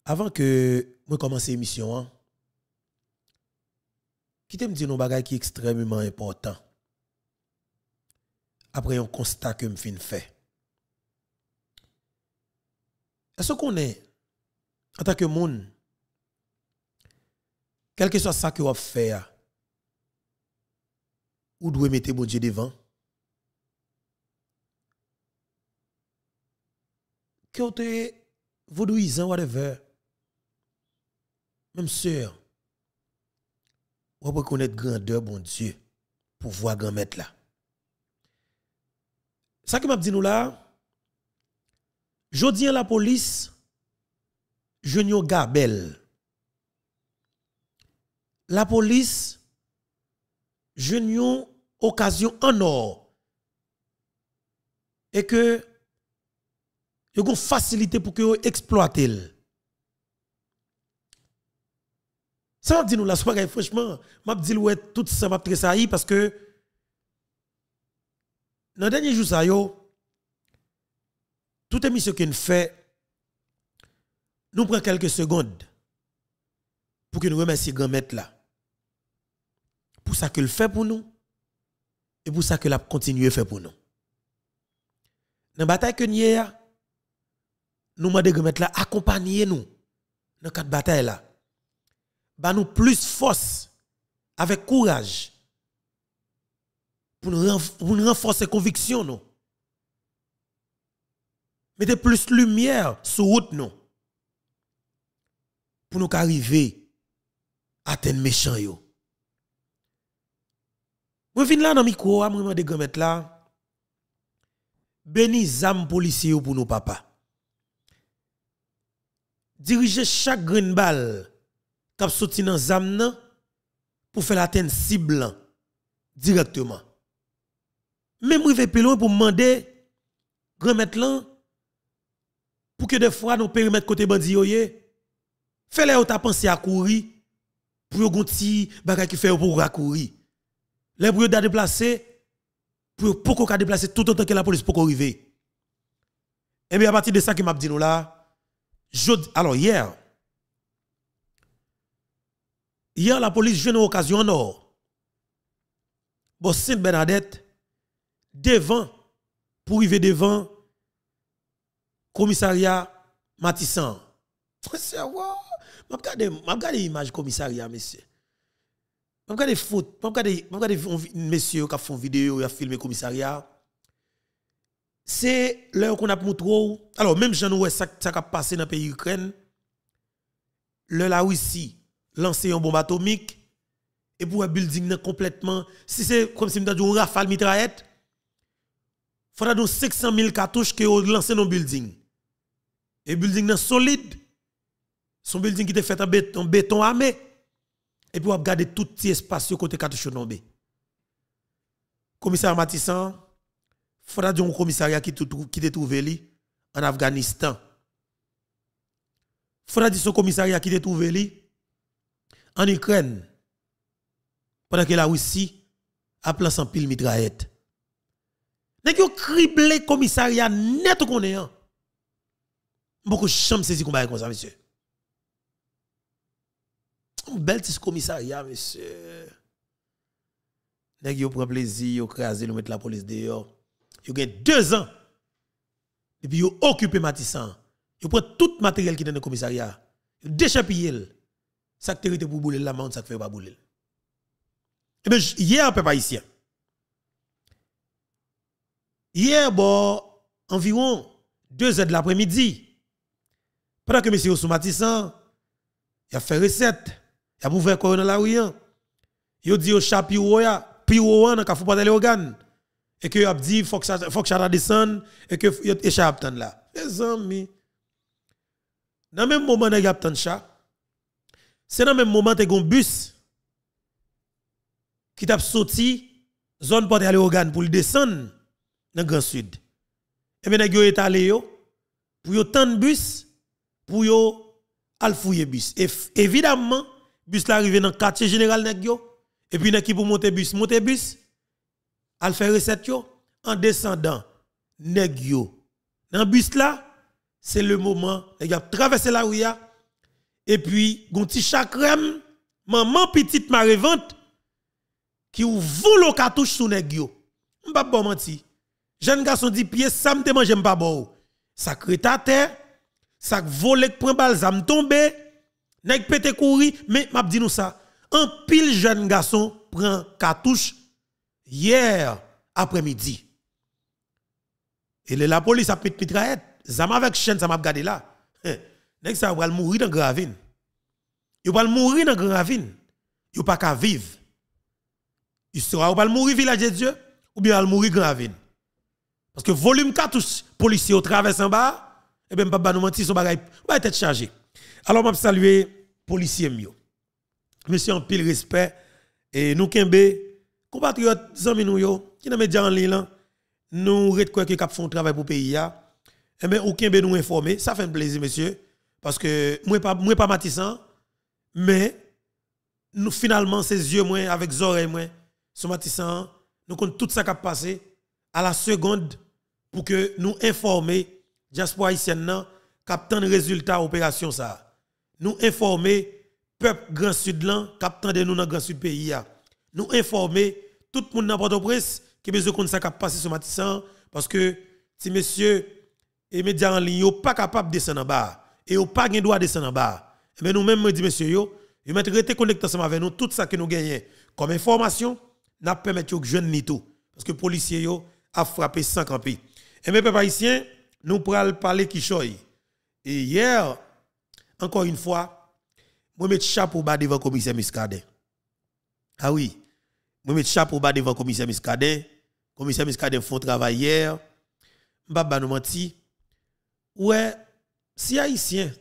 Avant que moi commence l'émission, qui te me dit un bagage qui est extrêmement important. Après un constat que me fin fait. Est-ce qu'on est en tant que monde, quel que soit ça que vous fait, ou doit mettre bon Dieu devant? Que vous êtes vaudouisant, whatever. Même sœur, vous reconnaître grandeur, bon Dieu, pour voir grand maître là. Ça que m'a dit nous là, jodi la police, Junior Gabel. La police, Junior occasion en or. Et que, il y a une facilité pour que vous exploitez. Ça m'a dit nous là, franchement, m'a dit ouais tout ça m'a tressailli parce que dans le dernier jour ça yo, toute émission qu'on fait, nous prenons quelques secondes pour que nous remercions grand maître là. Pour ça que le fait pour nous et pour ça que l'a continuer faire pour nous. Dans la bataille que nous nous demandons grand maître là accompagner nous dans cette bataille là. Ba nous plus force avec courage pour nous renforcer conviction nous. Mettez plus lumière sur route nous pour nous arriver à atteindre méchant yo. Moi vinn là dans micro, moi demande grand mettre là béni zam policier pour nos papa. Diriger chaque grain balle k'ap sorti dans zam nan pour faire l'atteindre cible directement. Même rive plus loin pour demander grand mettre là pour que des fois nos périmètre côté bandi yo fait les ta penser à courir pour yon ti bagay qui fait pour courir. Les pour yon déplacer pour qu'on déplacer tout autant que la police pour arriver. Et bien à partir de ça qui m'a dit nous là alors hier la police joue une occasion en or. Bon Sainte Bernadette devant pour arriver devant commissariat Matissan. C'est wow. M'a regardé image commissariat monsieur. M'a regardé foot, m'a regardé monsieur qui font vidéo, il a filmé commissariat. C'est l'heure qu'on a montré. Alors même j'en ouais ça qui a passé dans le pays Ukraine. La Russie lancer une bombe atomique et pour un building complètement si c'est comme si on rafale mitraillette faudra donc 500 000 cartouches que on lancer dans building et building nan solide son building qui était fait en béton armé et puis on regarder tout petit espace côté cartouche tombé commissaire Matissan faudra donc un commissariat qui te trouvé li en Afghanistan faudra dire ce commissariat qui te trouvé li en Ukraine, pendant que la Russie a placé en pile mitraillette. Nèg yo criblé commissariat net qu'on est. Beaucoup chambre saisi combat comme ça monsieur. Un bel petit commissariat monsieur. Nèg yo prend plaisir, yo craser, yo mettre la police dehors. Yo gagne 2 ans. Et puis yo occupé Matissan. Yo prend tout matériel qui dans le commissariat. Yo déchapiller. Ça que te pour bouler la main, ça que fait pas bouler. Eh bien, hier, peuple haïtien. Hier, bon, environ 2h de l'après-midi, pendant que M. Matissan, il a fait recette, il a ouvert corps dans la rue, il a dit au chat piouya, dans le pas d'aller organe, et que il a dit faut que ça descende, et que il échappe là. Les amis, dans le même moment, il y a un chat. C'est dans le même moment que un bus qui t'a sorti zone porte aller organe pour le descendre dans le Grand Sud. Et bien yo est allé pour yo tant bus pour yo al fouiller bus. Et évidemment bus là arrivé dans quartier général nèg yo et puis nèg qui pour monter bus al faire recette yo en descendant nèg yo dans bus là c'est le moment nèg a traversé la rue et puis gonti chakrem maman petite marevante qui ou volo cartouche sous nèg yo. M'pa bon menti. Jeune garçon dit pied ça me te mange m'pa bon. Sacré ta terre, ça volé prend balle ça me tomber, nèg pété courir mais m'a dit nous ça. Un pile jeune garçon prend cartouche hier après-midi. Et la police a mis mitraillette, zam avec chaîne ça m'a regardé là. Nèg ça va mourir dans gravine. Il va mourir dans gravine. Il pas qu'à vivre. Il sera va mourir village de Dieu ou bien il va mourir gravine. Parce que volume cartouche policier au traverse en bas, et bien pas nous mentir son bagay va être chargé. Alors m'a saluer policier mio. Monsieur en pile respect et nous kembe compatriotes zami nou yo qui dans média en ligne nous quoi que cap font travail pour pays ya. Eh bien ou kembe nous informer, ça fait un plaisir monsieur parce que moi pas matissant mais nous finalement ses yeux moi avec oreilles moi sont matissant nous compte tout ça qui a passé à la seconde pour que nous informer diaspora haïtienne nan captant résultat opération ça nous informer peuple Grand Sud là captant de nous dans Grand Sud pays ya nous informer tout le monde dans Port-au-Prince qui besoin de ça qui a passé ce matin parce que si monsieur et médias en ligne pas capable de descendre en bas et yo pas gen droit descendre en bas mais nous même me dit monsieur yo mettre rester connecté ensemble avec nous tout ça que nous gagnons comme information n'a permettre yo jeune ni tout parce que policier yo a frappé sans camper et mes peuple haïtien nous pral parler qui choy et hier encore une fois moi mettre chapeau bas devant commissaire Muscadet. Ah oui, moi mettre chapeau bas devant commissaire Muscadet. Commissaire Muscadet font travail hier. M'pa nous menti. Ouais, si haïtien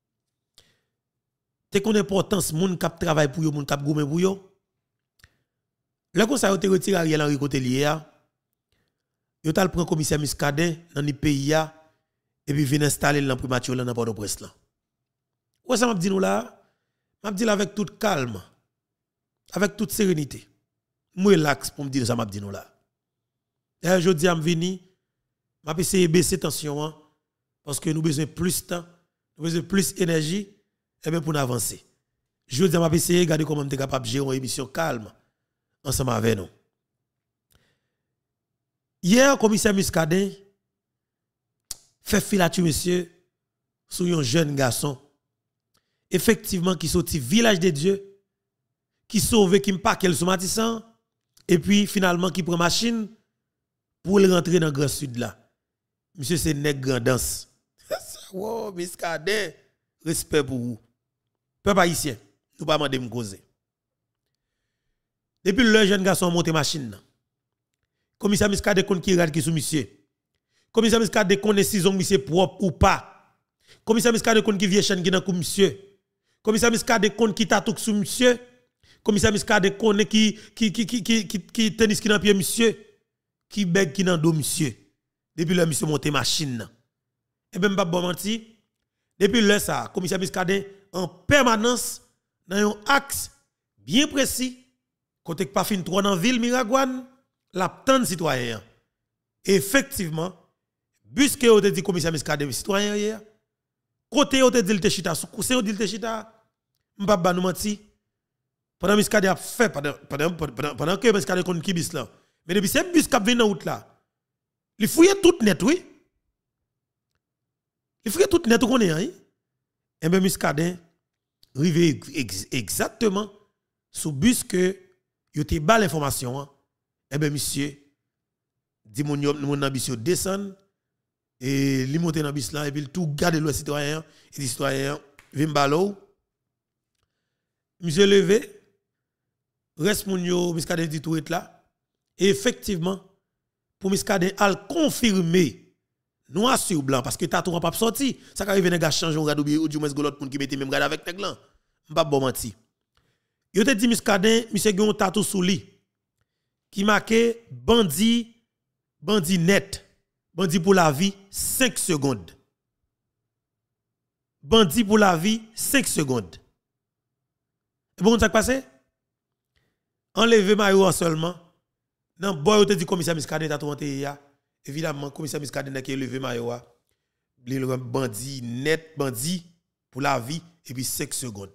te connaît importance moun k'ap travail pour yo, moun k'ap goumé pour yo. Le conseil te retire Ariel Henry côté lié. Yo t'a prend commissaire Muscadet dans le pays et puis vient installer dans primature dans Port-au-Prince là. Ouais ça m'a dit nous là. M'a dit avec toute calme, avec toute sérénité. Moi relax pour me dire ça m'a dit nous là. Et aujourd'hui am vini, m'a essayé baisser tension hein, parce que nous besoin plus de temps, nous besoin plus d'énergie et bien pour avancer. Aujourd'hui m'a essayé regarder comment m'être capable de gérer une émission calme ensemble avec nous. Hier commissaire Muscadet fait filature monsieur sur un jeune garçon effectivement qui sorti village de Dieu qui sauve qui pas quel somatisant et puis finalement qui prend machine pour le rentrer dans Grand Sud là monsieur c'est nèg grandance wow Muscadet respect pour vous peuple haïtien nous pas demander me causer depuis le jeune garçon monté machine commissaire Muscadet connaît qui regarde qui sous monsieur commissaire Muscadet connaît si on monsieur propre ou pas commissaire Muscadet connaît qui vieux chaîne qui dans coup monsieur commissaire Muscadet connaît qui tatouk sous monsieur commissaire Muscadet connaît qui tennis qui dans pied monsieur qui beg qui dans dos monsieur depuis le monsieur monter machine et ben pas bon menti depuis le ça commissaire Muscadet en permanence dans un axe bien précis côté pas fin trop dans ville Miragouane la tant citoyen effectivement bus que on te dit commissaire Muscadet citoyen hier côté on te dit le chita sous coussin on dit le chita m'pa ba nous menti pendant Muscadet a fait pendant que Muscadet kon ki bis là mais depuis ces bus qui viennent dans route là il fouille tout net oui il fouille tout net qu'on est hein et ben Muscadet rivé exactement sous bus que yo te ba l'information et ben monsieur dit mon ambition descend et li monter dans bus là et puis tout garder le citoyen et les citoyens vinn balo monsieur levé reste mon yo Muscadet dit tout est là et effectivement pour Muscadet al confirmer noir sur blanc parce que tatou pas sorti ça arrive nèg a changer regarde ou du moins l'autre monde qui mette même regarde avec nèg là m'pa bon menti yo te dit Muscadet monsieur gon tatou sous li qui marqué bandit net bandit pour la vie 5 secondes bandit pour la vie 5 secondes et bon ça qui passé enlever maillot seulement non boy te dit commissaire Muscadet t'a tout ya évidemment commissaire Muscadet n'a qui lever maillot li bandit net bandit pour la vie et puis 5 secondes.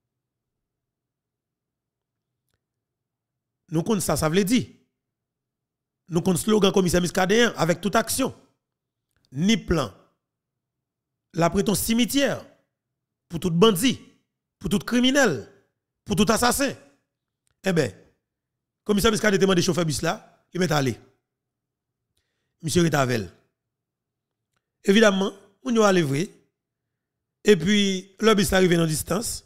Nous connaissons ça veut dire. Nous connaissons slogan commissaire Muscadet avec toute action. Ni plan. La ton cimetière pour tout bandit, pour tout criminel, pour tout assassin. Eh bien, commissaire Muscadet demande chauffeur bus là, il met aller. Monsieur Retavel. Évidemment, on y a levé. Et puis, le bus arrivé dans distance.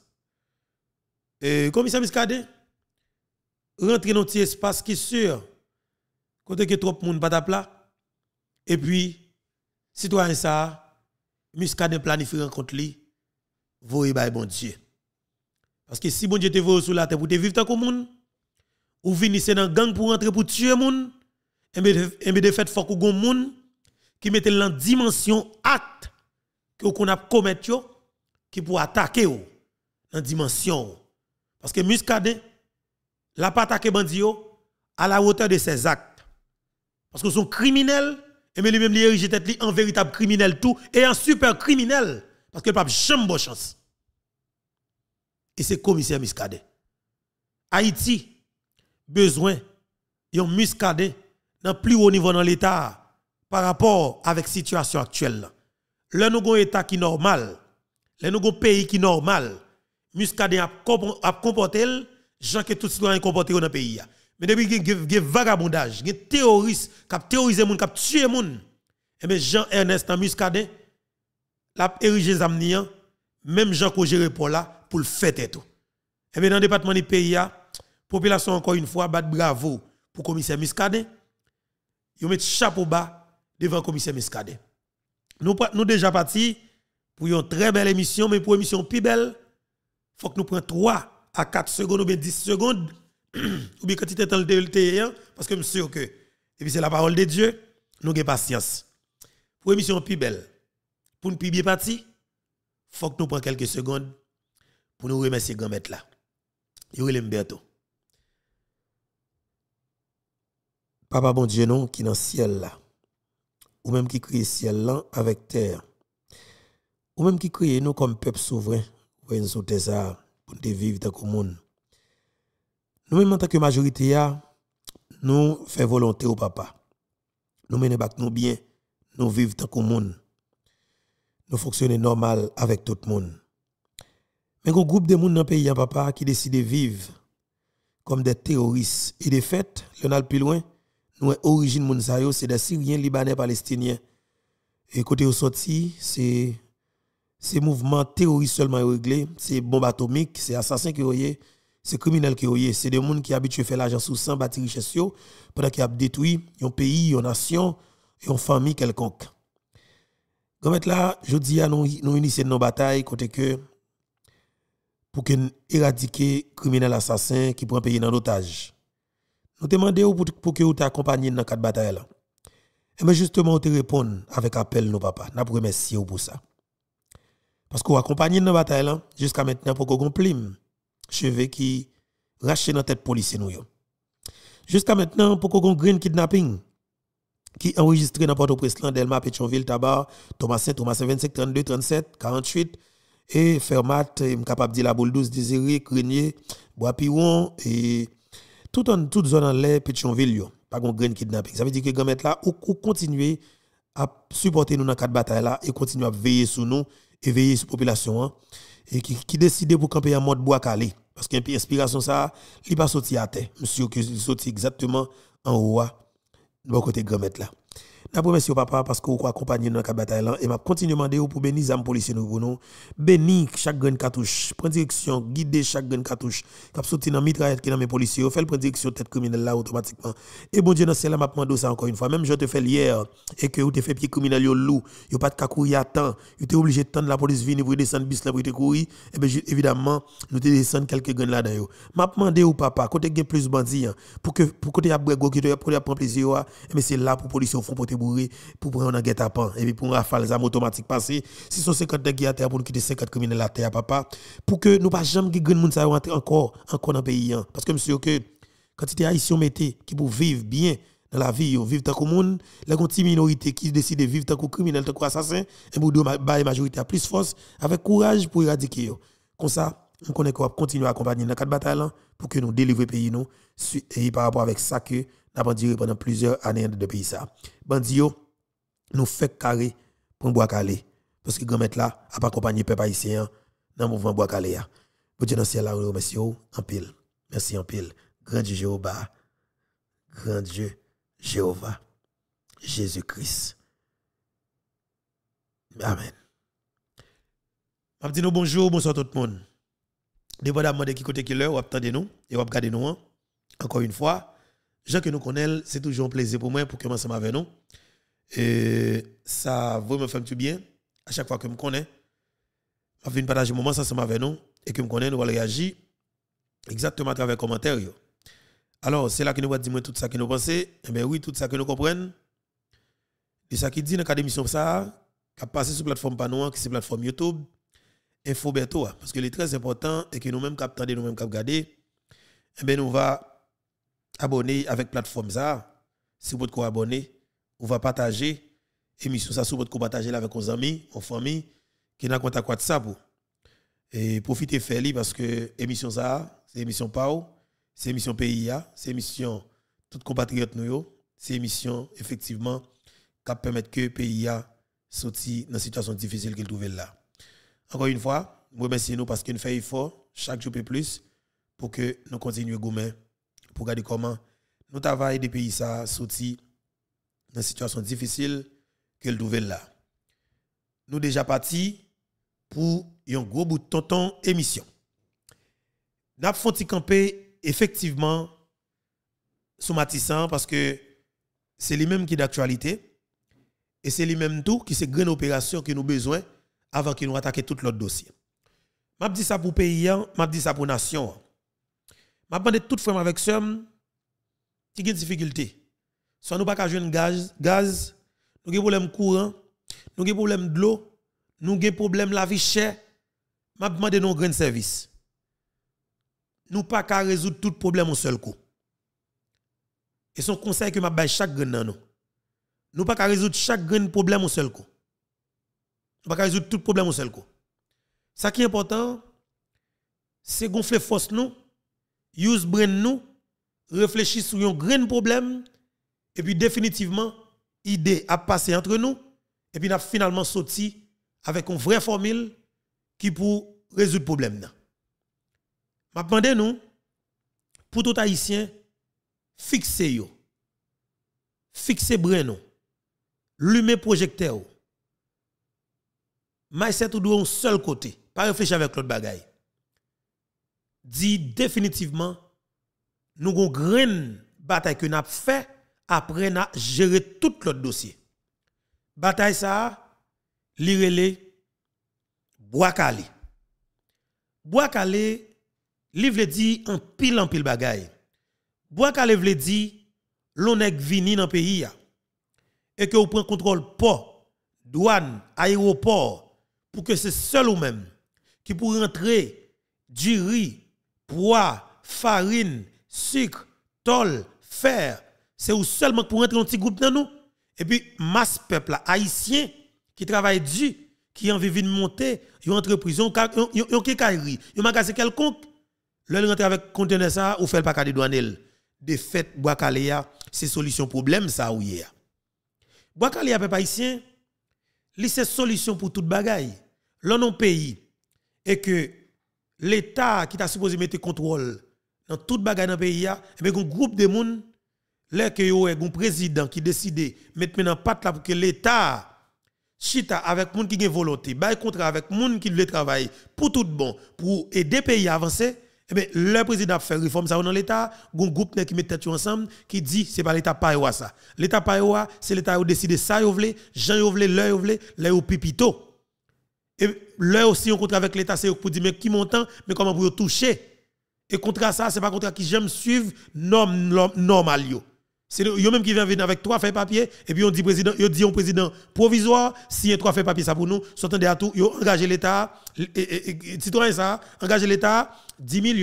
Et commissaire Muscadet rentre dans un petit espace qui est sûr. Côté que trop de monde pas plat. Et puis, citoyen ça, Muscadet planifie rencontre li, voye bay bon Dieu. Parce que si bon Dieu te voye sous la terre pour te vivre tant que monde, ou venir dans gang pour rentrer pour tuer monde, et bien de fait faut que gon monde qui mette dans dimension acte que qu'on a commettre qui pour attaquer dans dimension. Parce que Muscadet la pas attaquer bandi à la hauteur de ses actes. Parce que son criminel et mais lui-même érigé tête en véritable criminel tout et un super criminel parce que pas jamais bonne chance. Et c'est commissaire Muscadet. Haïti besoin d'un Muscadet dans plus haut niveau dans l'état par rapport avec la situation actuelle. Là nous avons un état qui est normal, là nous avons un pays qui est normal. Muscadet a comporté gens que tout citoyen comporté dans le pays. Mais depuis qu'il y a vagabondage, il y a terroriste qui a terrorisé les gens, qui a tué les gens, et bien Jean-Ernest Muscadet l'a érigé les amniens, même Jean qui gère pour là, pour le faire tout. Et bien dans le département du pays, la population encore une fois bat bravo pour le commissaire Muscadet. Ils mettent chapeau bas devant le commissaire Muscadet. Nous déjà partis pour une très belle émission, mais pour une émission plus belle, il faut que nous prenions 3 à 4 secondes ou bien 10 secondes, ou bien quantité de temps de parce que je suis sûr que, et puis c'est la parole de Dieu, nous avons patience. Pour une émission plus belle, pour une plus bien partie, il faut que nous prenions quelques secondes pour nous remercier grand maître là. Yorel Mberto. Papa bon Dieu non qui dans le ciel là, ou même qui crée ciel là avec terre, ou même qui crée nous comme peuple souverain, pour nous sauter ça, pour nous vivre dans le monde. Nous même en tant que majorité, nous faisons volonté au papa. Nous menons nous bien, nous vivons dans le monde. Nous fonctionnons normal avec tout le monde. Mais un groupe de monde dans le pays, papa, qui décide de vivre comme des terroristes. Et de fait, nous allons plus loin, nous origine moun sa yo, c'est des Syriens, Libanais, Palestiniens. Et côté au sorti, c'est mouvement terroriste seulement réglé, c'est bombe atomique, c'est assassin qui est, c'est criminel qui est, c'est des gens qui habitués à faire l'argent sous sang, bâtir richesse pendant qu'ils ont détruit un pays, une nation, et une famille quelconque. Comme là, je dis à nous initier nos batailles côté que pour que éradiquer criminel assassin qui prend pays dans l'otage. Nous demandons pour que vous t'accompagniez dans cette bataille là. Et bien justement, vous te répondez avec appel nos papa. Nous remercions pour ça. Parce que vous accompagnez dans la bataille là jusqu'à maintenant pour qu'on plime cheveux qui rachètent dans tête policier nous. Jusqu'à maintenant pour qu'on green kidnapping qui enregistré dans Port-au-Prince, Delma, Pétionville, Tabar, Thomasin 25 32 37 48 et Fermat, capable de dire la boule 12 Désiré, Grenier, Bois-Piron et toute zone en l'air Pétionville yo, pas gon grain kidnapping. Ça veut dire que gamet là ou continuer à supporter nous dans quatre bataille là et continuer à veiller sur nous et veiller sur la population hein, et qui décide pour camper en mode bois calé parce que inspiration ça, il pas sorti à terre, monsieur que il sorti exactement en haut de côté gamet là. N'a remercie papa parce que vous accompagnez dans la bataille là et m'a continué demander pour bénir les policiers nous pour nous bénir chaque grain cartouche prendre direction guider chaque grain cartouche cap sorti dans mitraillette qui dans mes policiers fait prendre direction tête criminelle là automatiquement et bon Dieu dans cela m'a demandé ça encore une fois même je te fait hier et que vous te fait pied criminel yo loup yo pas de courir à temps vous êtes obligé de tendre la police venir pour descendre bis là pour te courir et bien évidemment nous te descendre quelques grains là dedans yo m'a demandé au papa côté gain plus bandit pour côté a brego qui pour prendre plaisir mais c'est là pour policiers font porter bourré pour prendre un guet-apens et puis pour rafale les armes automatiques passer 650 nèg à terre pour nous quitter 50 criminels à terre papa pour que nous pas jamais que grand monde ça rentrer encore dans le pays parce que monsieur que quantité haïtien mettez qui pour vivre bien dans la vie, vivre tant que monde, les petites minorités qui décident de vivre tant que criminel, tant que assassin, et pour la majorité a plus force, avec courage pour éradiquer yo. Comme ça, on connaît qu'on va continuer à accompagner dans quatre batailles pour que nous délivrions le pays nous, et par rapport avec ça que nous avons dit pendant plusieurs années de pays ça. Bandio, nous fait carré pour bois calé. Parce que grand là a pas accompagné peuple haïtien dans le mouvement bois calé. Bon Dieu dans le ciel là, remercie en pile. Merci en pile. Grand Dieu Jéhovah. Grand Dieu Jéhovah. Jésus-Christ. Amen. Je dis nous bonjour, bonsoir tout le monde. Dépendamment de qui côté qui l'heure, vous attendez nous et vous regardez nous. Encore une fois, gens que nous connaissons, c'est toujours un plaisir pour moi pour commencer avec nous. Et ça vraiment fait du bien. À chaque fois que je me connais, je viens partager un moment ensemble avec nous et que je me connais, nous allons réagir exactement à travers les commentaires. Alors, c'est là que nous allons dire tout ça que nous pensons. Eh bien oui, tout ça que nous comprenons. Et ça qui dit dans la émission, ça, qui a passé sur la plateforme Panoa, qui est la plateforme YouTube, Infoberto, parce que c'est très important et que nous-mêmes, qui attendons, nous-mêmes, qui regardons, eh bien nous va abonner avec la plateforme ça. Si vous pouvez abonner, on va partager l'émission ça, si vous pouvez partager avec vos amis, vos familles, qui n'a contact WhatsApp. Et profitez faire parce que l'émission ça, c'est l'émission PAO, c'est l'émission PIA, c'est l'émission tout compatriotes nous, c'est l'émission effectivement qui permet que PIA sorti dans une situation difficile qu'il trouve là. Encore une fois, je remercie nous parce que nous faisons effort chaque jour plus pour que nous continuions à gommer, pour regarder comment nous travaillons des pays ça sorti dans une situation difficile qu'elle trouve là. Nous déjà partis pour un gros bout de tonton émission. Nous avons fait camper effectivement sous Matissan parce que c'est lui-même qui est d'actualité et c'est lui-même tout qui c'est une grande opération que nous avons besoin avant que nous attaquions tout l'autre dossier. Je dis ça pour pays, je dis ça pour nation. Je demande tout frère avec somme qui a des difficultés. Soit nous pas qu'à jouer gaz, nous avons problème courant, nous avons problème de l'eau, nous avons problème la vie chère. Je demande nos grands services. Nous pas qu'à résoudre tout problème au seul coup. Et son conseil que m'a bail chaque grand nan nous. Nous pas qu'à résoudre chaque grand problème au seul coup. Nous pas qu'à résoudre tout problème au seul coup. Ça qui est important, c'est gonfler force nous, use brain nous, réfléchir sur un grand problème et puis définitivement idée à passer entre nous et puis n'a finalement sorti avec une vraie formule qui pour résoudre le problème. M'a demandé nous pour tout haïtien fixer yo. Fixer brain nous. Lumer projecteur. Mais c'est tout un seul côté, pas réfléchir avec l'autre bagaille. Dit définitivement nous avons une grande bataille que nous avons fait après nous gérer tout l'autre dossier. Bataille ça, l'irélé bois calé. Bois calé, li vle di en pile bagaille. Bois calé vle di l'on est vini dans pays ya. Et que vous prenez contrôle port, douane, aéroport pour que c'est seul ou même qui pour rentrer du riz, pois, farine, sucre, tôle, fer, c'est ou seulement pour rentrer dans un petit groupe dans nous. Et puis, masse peuple haïtien qui travaille dur, qui a envie de monter, une entreprise, un quincaillerie, un magasin quelconque, le rentrer avec conteneur ça ou faire pas cas de douanel. De fait, Bois-Caléa, c'est solution problème ça ou hier. Bois-Caléa peuple haïtien, c'est solution pour toute bagaille. L'on non pays et que l'État qui t'a supposé mettre contrôle dans toute bagaille dans le pays, et bien un groupe de monde, là que yo un président qui décide mettre maintenant patte là pour que l'État chita avec monde qui a volonté, bail contrat avec monde qui veut travailler pour tout bon, pour aider le pays à avancer. Eh bien, le président a fait réforme ça dans l'État, un groupe qui met tête ensemble, qui dit c'est pas l'État pas ça. L'État pas c'est l'État qui décide ça, yo vle, Jean yo vle, l'heure yo pipito. Et l'heure aussi on contrat avec l'État c'est pour dire mais qui montant, mais comment pour toucher. Et contrat ça c'est pas contrat qui j'aime suivre normal yo. C'est yo même qui vient venir avec 3 feuilles papier et puis on dit président, yo dit un président provisoire, si 3 feuilles papier ça pour nous, s'entendez à tout, yo engager l'État citoyen ça, engager l'État 10 millions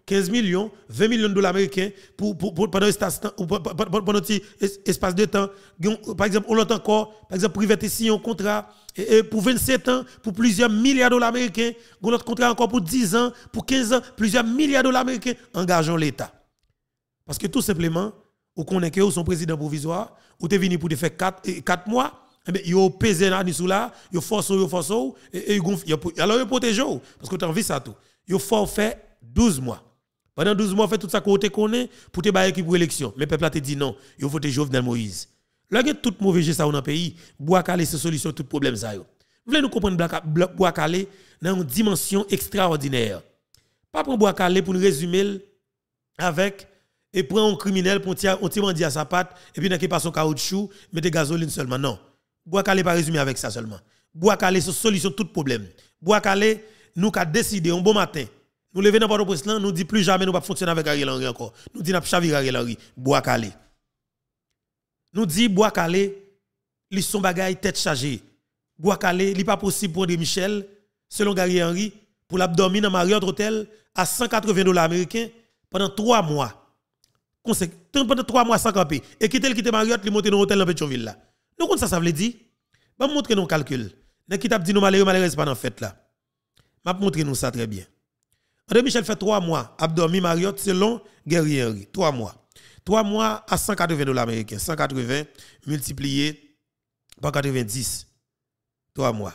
15 millions, 20 millions de dollars américains pendant un espace de temps. Par exemple, on l'entend encore, par exemple, privatiser un contrat pour 27 ans, pour plusieurs milliards de dollars américains. On a un contrat encore pour 10 ans, pour 15 ans, plusieurs milliards de dollars américains. Engageons l'État. Parce que tout simplement, ou connaît que son président provisoire, ou t'es venu pour te faire 4 mois, yo pesé là sous là, yo force, et alors yo protège parce que t'as envie ça tout. Yo faut faire 12 mois. Pendant 12 mois, fait tout ça côté connaît pour te bailler pour élection. Mais peuple a te dit non, yo voter Jovenel Moïse. Là il y a tout mauvais geste dans le pays, bois calé c'est solution tout problème ça yo. Vous voulez nous comprendre bois calé dans une dimension extraordinaire. Pas prendre bois calé pour nous résumer avec et prend un criminel pour on tire bandit à sa patte et puis n'a qui passe son caoutchouc, mettez gasoline seulement non. Bois calé pas résumer avec ça seulement. Bois calé c'est solution tout problème. Bois calé nous qu'a décidé un bon matin. Nous lever dans Port-au-Prince nous dit plus jamais nous pas fonctionner avec Ariel Henry encore. Nous dit n'a chavirer Ariel Henry, bois calé. Nous dit bois calé, li son bagay tête chargée. Bois calé, li pas possible pour André Michel selon Gary Henry pour l'abdomen dans Marriott Hotel à 180 dollars américains pendant 3 mois. Pendant 3 mois sans camper et quitter Marriott, li monter dans l'hôtel dans Pétionville là. Nous compte ça veut dire va montrer nos calculs. N'a qui t'a dit nous malheureux pas dans fête là. M'a montrer nous ça très bien. André Michel fait 3 mois abdomen Marriott selon Gary Henry, 3 mois. 3 mois à 180 dollars américains, 180 multiplié par 90. 3 mois.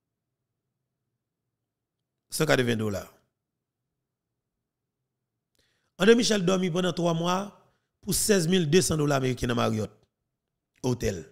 180 dollars. André Michel dormi pendant 3 mois pour 16 200 dollars américains dans Marriott hôtel.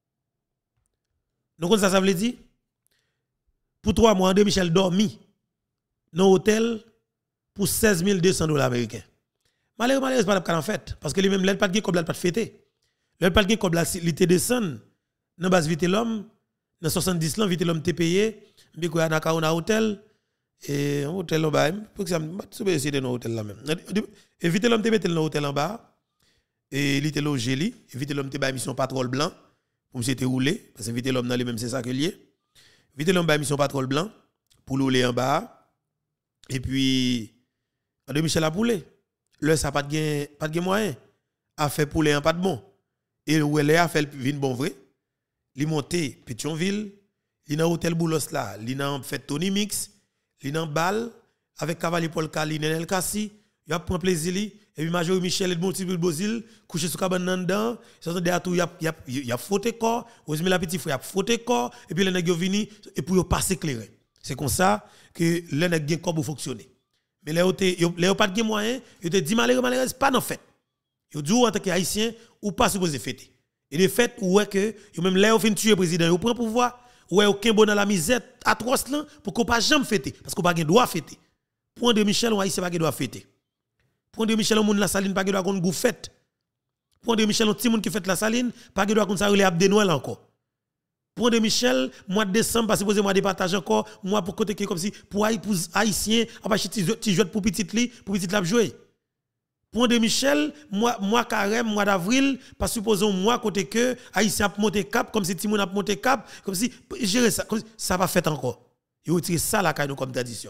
Donc ça veut dire pour 3 mois André Michel dormi dans hôtel pour 16 200 dollars américains. Malheureusement pas en fait parce que lui même l'aide pas de comme pas de fêter. L'aide pas de comme la était descend dans base vite l'homme dans 70 ans vite l'homme t'es payé mais quoi na ka hôtel et un hôtel en bas pour que ça me essayer dans hôtel là même. Et vite l'homme te mettre dans hôtel en bas et il était logé li, vite l'homme te ba mission patrol blanc pour monsieur te rouler parce que vite l'homme dans les même c'est ça que lié. Vite l'homme ba mission patrol blanc pour rouler en bas et puis André Michel a poulé. Le ça pas de moyen a fait pouler un pas de bon et où elle a fait vin bon vrai. Li monté Pétionville, li dans hôtel Boulos là, li dans fait Tony Mix, li dans bal avec Cavalier Paul Kali Nenel Kassi, il a prend plaisir li et puis Major Michel et multiple Bozil couché sur cabane dedans, ça de tout il a fauté corps, Osmi la petit frère a fauté corps et puis les nèg vini et pour yo passer éclairé. C'est comme ça que les nèg gen corps pour fonctionner. Mais les pas de moyen, ils te dit malheureusement pas dans fête. Ils dit en tant qu'haïtien ou pas supposé fêter. Et de fait ou est que yo même là fin tuer président, yo prend pouvoir ou est aucun bon dans la misère atroce là pour qu'on pas jamais fêter parce qu'on pas gen droit fêter. Pour André Michel on haïtien pas gen droit fêter. Pour André Michel on monde la saline pas gen droit qu'on gou fête. Pour André Michel on petit monde qui fête la saline pas gen droit qu'on ça relé Abdé Noël encore. Pour André Michel, mois de décembre, parce que supposé moi départage encore, moi pour côté comme si pour haïtien, à partir de jouer pour petit la jouer. Pour André Michel, moi carême, mois d'avril, parce que supposons moi côté que haïtien a monté cap comme si Timoun a monté cap, comme si gérer ça, ça va fait encore. Il faut tirer ça la caille comme tradition.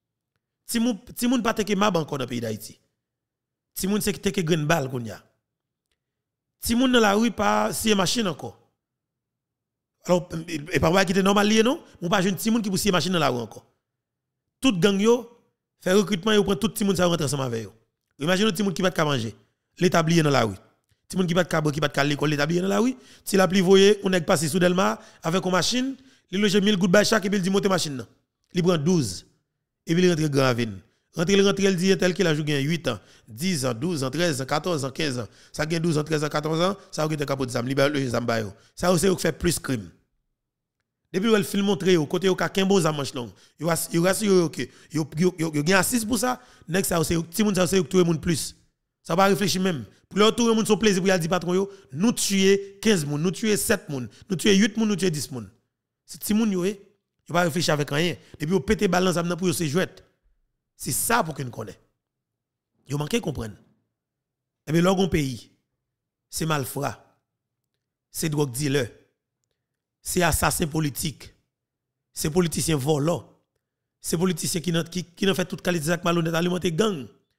Timoun pas teke mab encore dans le pays d'Haïti. Timoun c'est teke green ball qu'on y a. Timoun dans la rue pas si machine encore. Alors, et par qui était normal lié, non? On pas jeune petit monde qui pousse machine dans la rue encore. Tout gang yo, fait recrutement, yo prend tout petit monde ça rentre ensemble avec yo. Imaginez petit monde qui va te manger. L'établir dans la rue. Petit monde qui va te l'école, l'établir dans la rue. Si la pli voyé, on est passé sous Delma avec une machine, il loge 1000 gouttes by chaque et puis il dit monter machine. Il prend 12. Et puis il rentre grand vin. Rentre, il dit tel qu'il a joué 8 ans, 10 ans, 12 ans, 13 ans, 14 ans, 15 ans. Ça gagne 12 ans, 13 ans, 14 ans, ça va capot de zam, libère le zamba yo. Ça aussi fait plus crime. Depuis le film montre au côté au ka bon za manche long. Yo rassure que yo gagne assise pour ça, next ça aussi ti moun ça aussi tout le monde plus. Ça va réfléchir même. Pour le tout le monde son plaisir pour y dire patron yo, nous tuer 15 moun, nous tuer 7 moun, nous tuer 8 moun, nous tuer 10 moun. C'est ti moun yo yo pas réfléchir avec rien. Depuis yo péter balance pour yo se jouer. C'est ça pour que nous connaît. Yo manqué comprendre. Et bien l'orgon pays c'est malfrat. C'est drogue dealer. C'est assassin politique. C'est politicien volant. C'est politicien qui n'a fait toute qualité de malhonnête alimenter gang.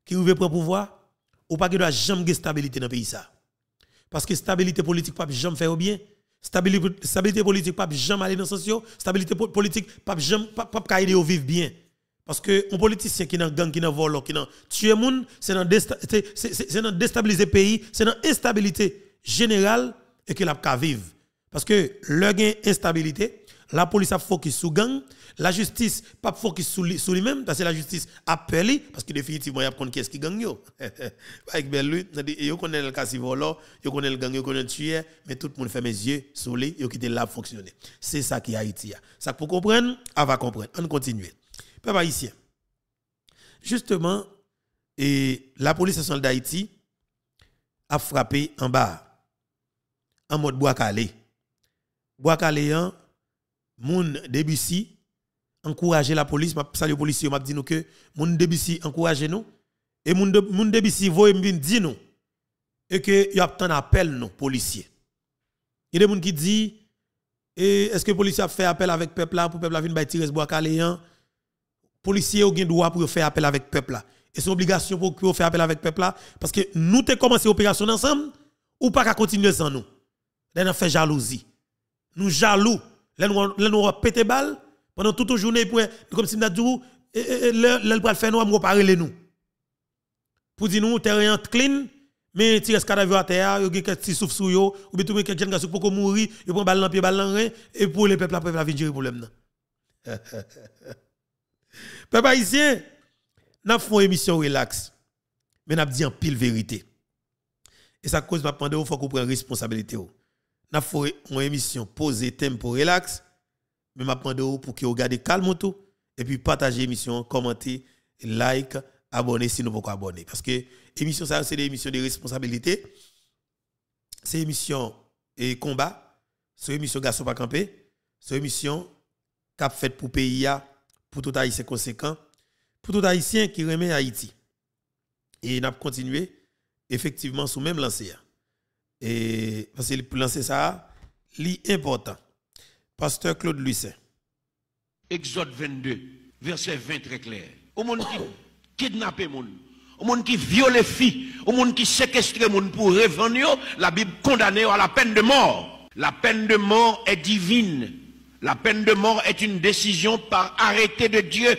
qui veut prendre pouvoir, ou pas que doit jamais de stabilité dans le pays ça. Parce que stabilité politique pas jamais faire bien. Stabilité politique pas jamais aller dans le sens, stabilité politique pas jamais pas aider au vivre bien. Parce que un politicien qui dans gang, qui dans vol, qui dans tuer moun, c'est dans déstabiliser pays, c'est dans instabilité générale et que la ka vivre. Parce que le gain instabilité, la police a focus sur gang, la justice pas focus sur lui-même, parce que la justice appelle parce que définitivement il y a qui est-ce qui gagne yo. Avec belle lui, yo connaît le cas volo, yo connaît le gang, yo connaît le tueur, mais tout le monde ferme les yeux sur lui, yo quitte là fonctionner. C'est ça qui est Haïti. Ça pour comprendre, on va comprendre. On continue. Peuple haïtien. Justement, et la police nationale d'Haïti a frappé en bas, en mode bois calé. Bois calé, moun Debussy encourager la police, m'a salué policier, m'a dit nous que moun Debussy encourager nous et moun Debussy voye m'vin di nous et que y a tant appel nous policiers. Il y a des moun qui dit est-ce que policier a fait appel avec peuple là pour peuple là vinn bay tirer bois calé, policier ou gen droit pour faire appel avec peuple là. Et c'est obligation pour faire appel avec peuple là parce que nous t'ai commencé opération ensemble ou pas qu'à continuer sans nous. Là on fait jalousie. Nous jaloux. Là nous pété balle pendant toute journée pour comme si nous dit le pour faire nous reparer les nous. Pour dire nous terrain clean mais tire cadavre à terre, yo gen petit souffle sou yo ou bien tout quelqu'un qui pour mourir, yo prend balle dans pied balle dans rein et pour les peuple la venir gérer problème là. Peuple haïtien, n'a fait une émission relax. Mais n'a dit en pile vérité. Et ça cause m'a pendant faut qu'on prenne responsabilité. N'a fait une émission posée thème pour relax, mais m'a pendant pour que vous regardez calme tout et puis partager l'émission, commenter, like, abonner si nous pouvons abonner parce que émission ça c'est des émissions de responsabilité. C'est émission et combat, c'est émission garçon pas camper, c'est émission cap fait pour pays pour tout haïtien conséquent, pour tout haïtien qui remet Haïti. Et n'a continué effectivement sous même lancé. Et parce que pour lancer ça, l'important. Pasteur Claude Lucin. Exode 22, verset 20 très clair. Au monde qui kidnappe moun, au monde qui viole filles, au monde qui séquestre moun pour revendre, la Bible condamne à la peine de mort. La peine de mort est divine. La peine de mort est une décision par arrêté de Dieu.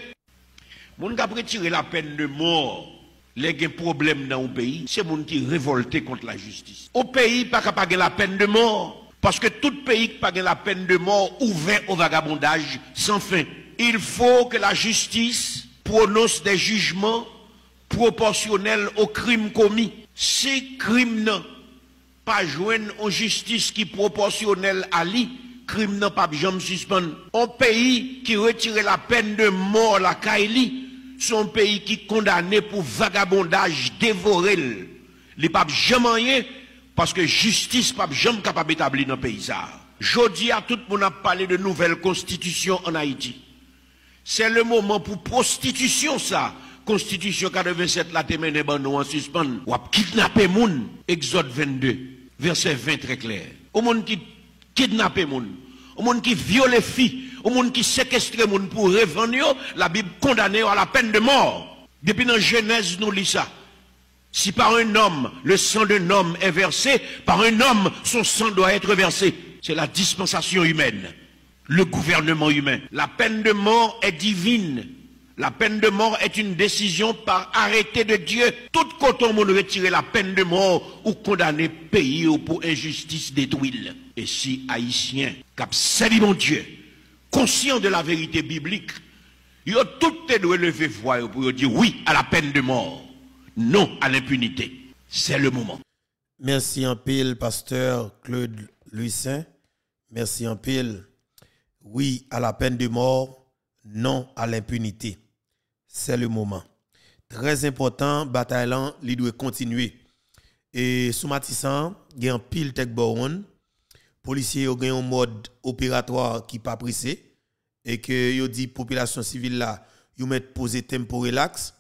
Moun qui a retiré la peine de mort, les problèmes dans le pays, c'est moun qui révolté contre la justice. Au pays, pas capable la peine de mort, parce que tout pays qui pas la peine de mort ouvert au vagabondage sans fin. Il faut que la justice prononce des jugements proportionnels aux crimes commis. Si crime n'a pas joindre en justice qui proportionnelle à lui, crime n'a pas jamais suspendre. Un pays qui retire la peine de mort la Kaili, son pays qui condamné pour vagabondage dévoré. Il pas jamais rien parce que justice pas jamais capable d'établir dans le pays ça. Jodi à tout le monde a parlé de nouvelle constitution en Haïti. C'est le moment pour prostitution ça. Constitution 87 la te mène ban nous en suspend. Ou a kidnapper moun. Exode 22 verset 20 très clair. Au monde qui kidnapper moun, au monde qui viole filles, au monde qui séquestre moun pour revendre, la Bible condamne à la peine de mort. Depuis dans Genèse nous lit ça. Si par un homme le sang d'un homme est versé, par un homme son sang doit être versé. C'est la dispensation humaine, le gouvernement humain. La peine de mort est divine. La peine de mort est une décision par arrêté de Dieu. Tout quand on retirer la peine de mort ou condamner pays ou pour injustice détruite. Et si haïtien, cap salut mon Dieu, conscient de la vérité biblique, ils ont tout levé voix pour dire oui à la peine de mort, non à l'impunité. C'est le moment. Merci en pile, pasteur Claude Lucin. Merci en pile. Oui à la peine de mort, non à l'impunité. C'est le moment. Très important, bataille il doit continuer. Et sous Matissan, il y a un pile tek boron. Policiers ont un mode opératoire qui pas pressé et que yo dit population civile là, yo met poser thème pour relax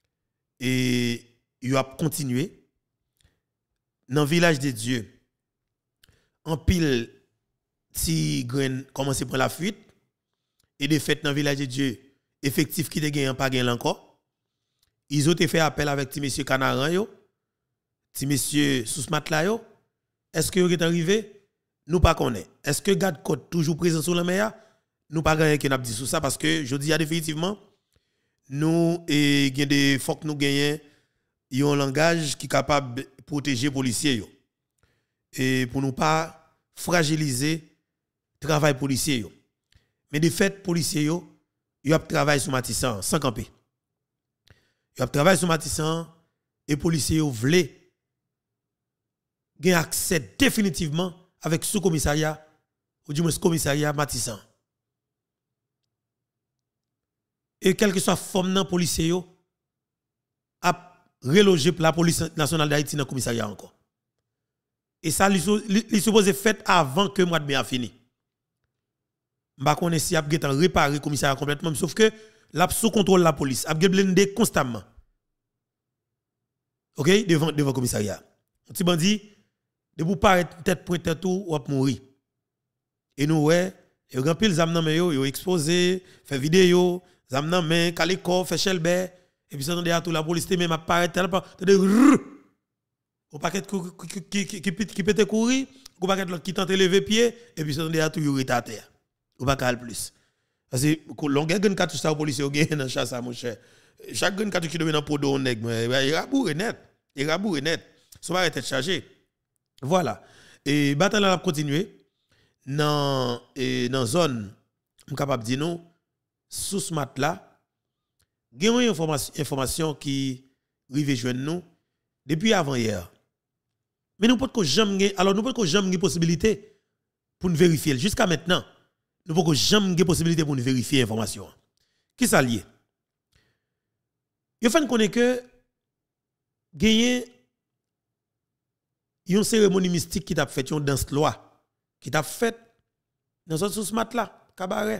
et yo a continué dans le village de Dieu. En pile si grain commence à prendre la fuite et de fait dans le village de Dieu effectif qui te gagne pas gagne encore ils ont fait appel avec ti monsieur Canaran yo, ti monsieur Sousmatla yo. Est-ce que vous êtes arrivé? Nous pas connaît. Est-ce que garde côte toujours présent sur la mer? Nous pas gagné qui n'a dit sur ça parce que je dis définitivement nous et des faut que nous gagnions un langage qui est capable de protéger les policiers yo. Et pour nous pas fragiliser le travail policier yo. Mais de fait policiers yo ont travaillé sur Matissan sans camper. Ils ont travaillé sur Matissan et policiers yo voulaient gagner accès définitivement avec sous-commissariat ou du moins commissariat Matissan. Et quel que soit la forme de policier yo a relogé la police nationale d'Haïti dans le commissariat encore. Et ça il supposé fait avant que le mois de mai a fini. Je ne sais pas si il a réparé le commissariat complètement, sauf que la sous contrôle la police, a blindé constamment. OK, devant le commissariat. Un petit bandit de vous paraître tête pointe tout ou mourir. Et nous ouais, il y a pile zam nan men yo exposé, fait vidéo, zam nan men kaliko, fait chelbe et puis ça à tout la police même apparaît tellement au paquet qui peut courir, au paquet l'autre qui tente lever pied et puis ça à tout yo à terre. Ou pas cal plus. Parce que l'on gagne cartouche ça au policier au gagne dans chasse mon cher. Chaque gagne cartouche qui dans podo nèg il raboure net, il raboure net. Ça va être chargé. Voilà. Et bataille a continuer dans zone capable dire nous sous ce mat là gagne une information qui rive joindre nous depuis avant hier. Mais nous pas jamais alors nous pas jamais possibilité pour nous vérifier jusqu'à maintenant. Nous pas jamais possibilité pour nous vérifier l'information. Qui ça lié? Il faut connaître que gagner une cérémonie mystique qui t'a fait une danse loi qui t'a fait dans ce mat là cabaret.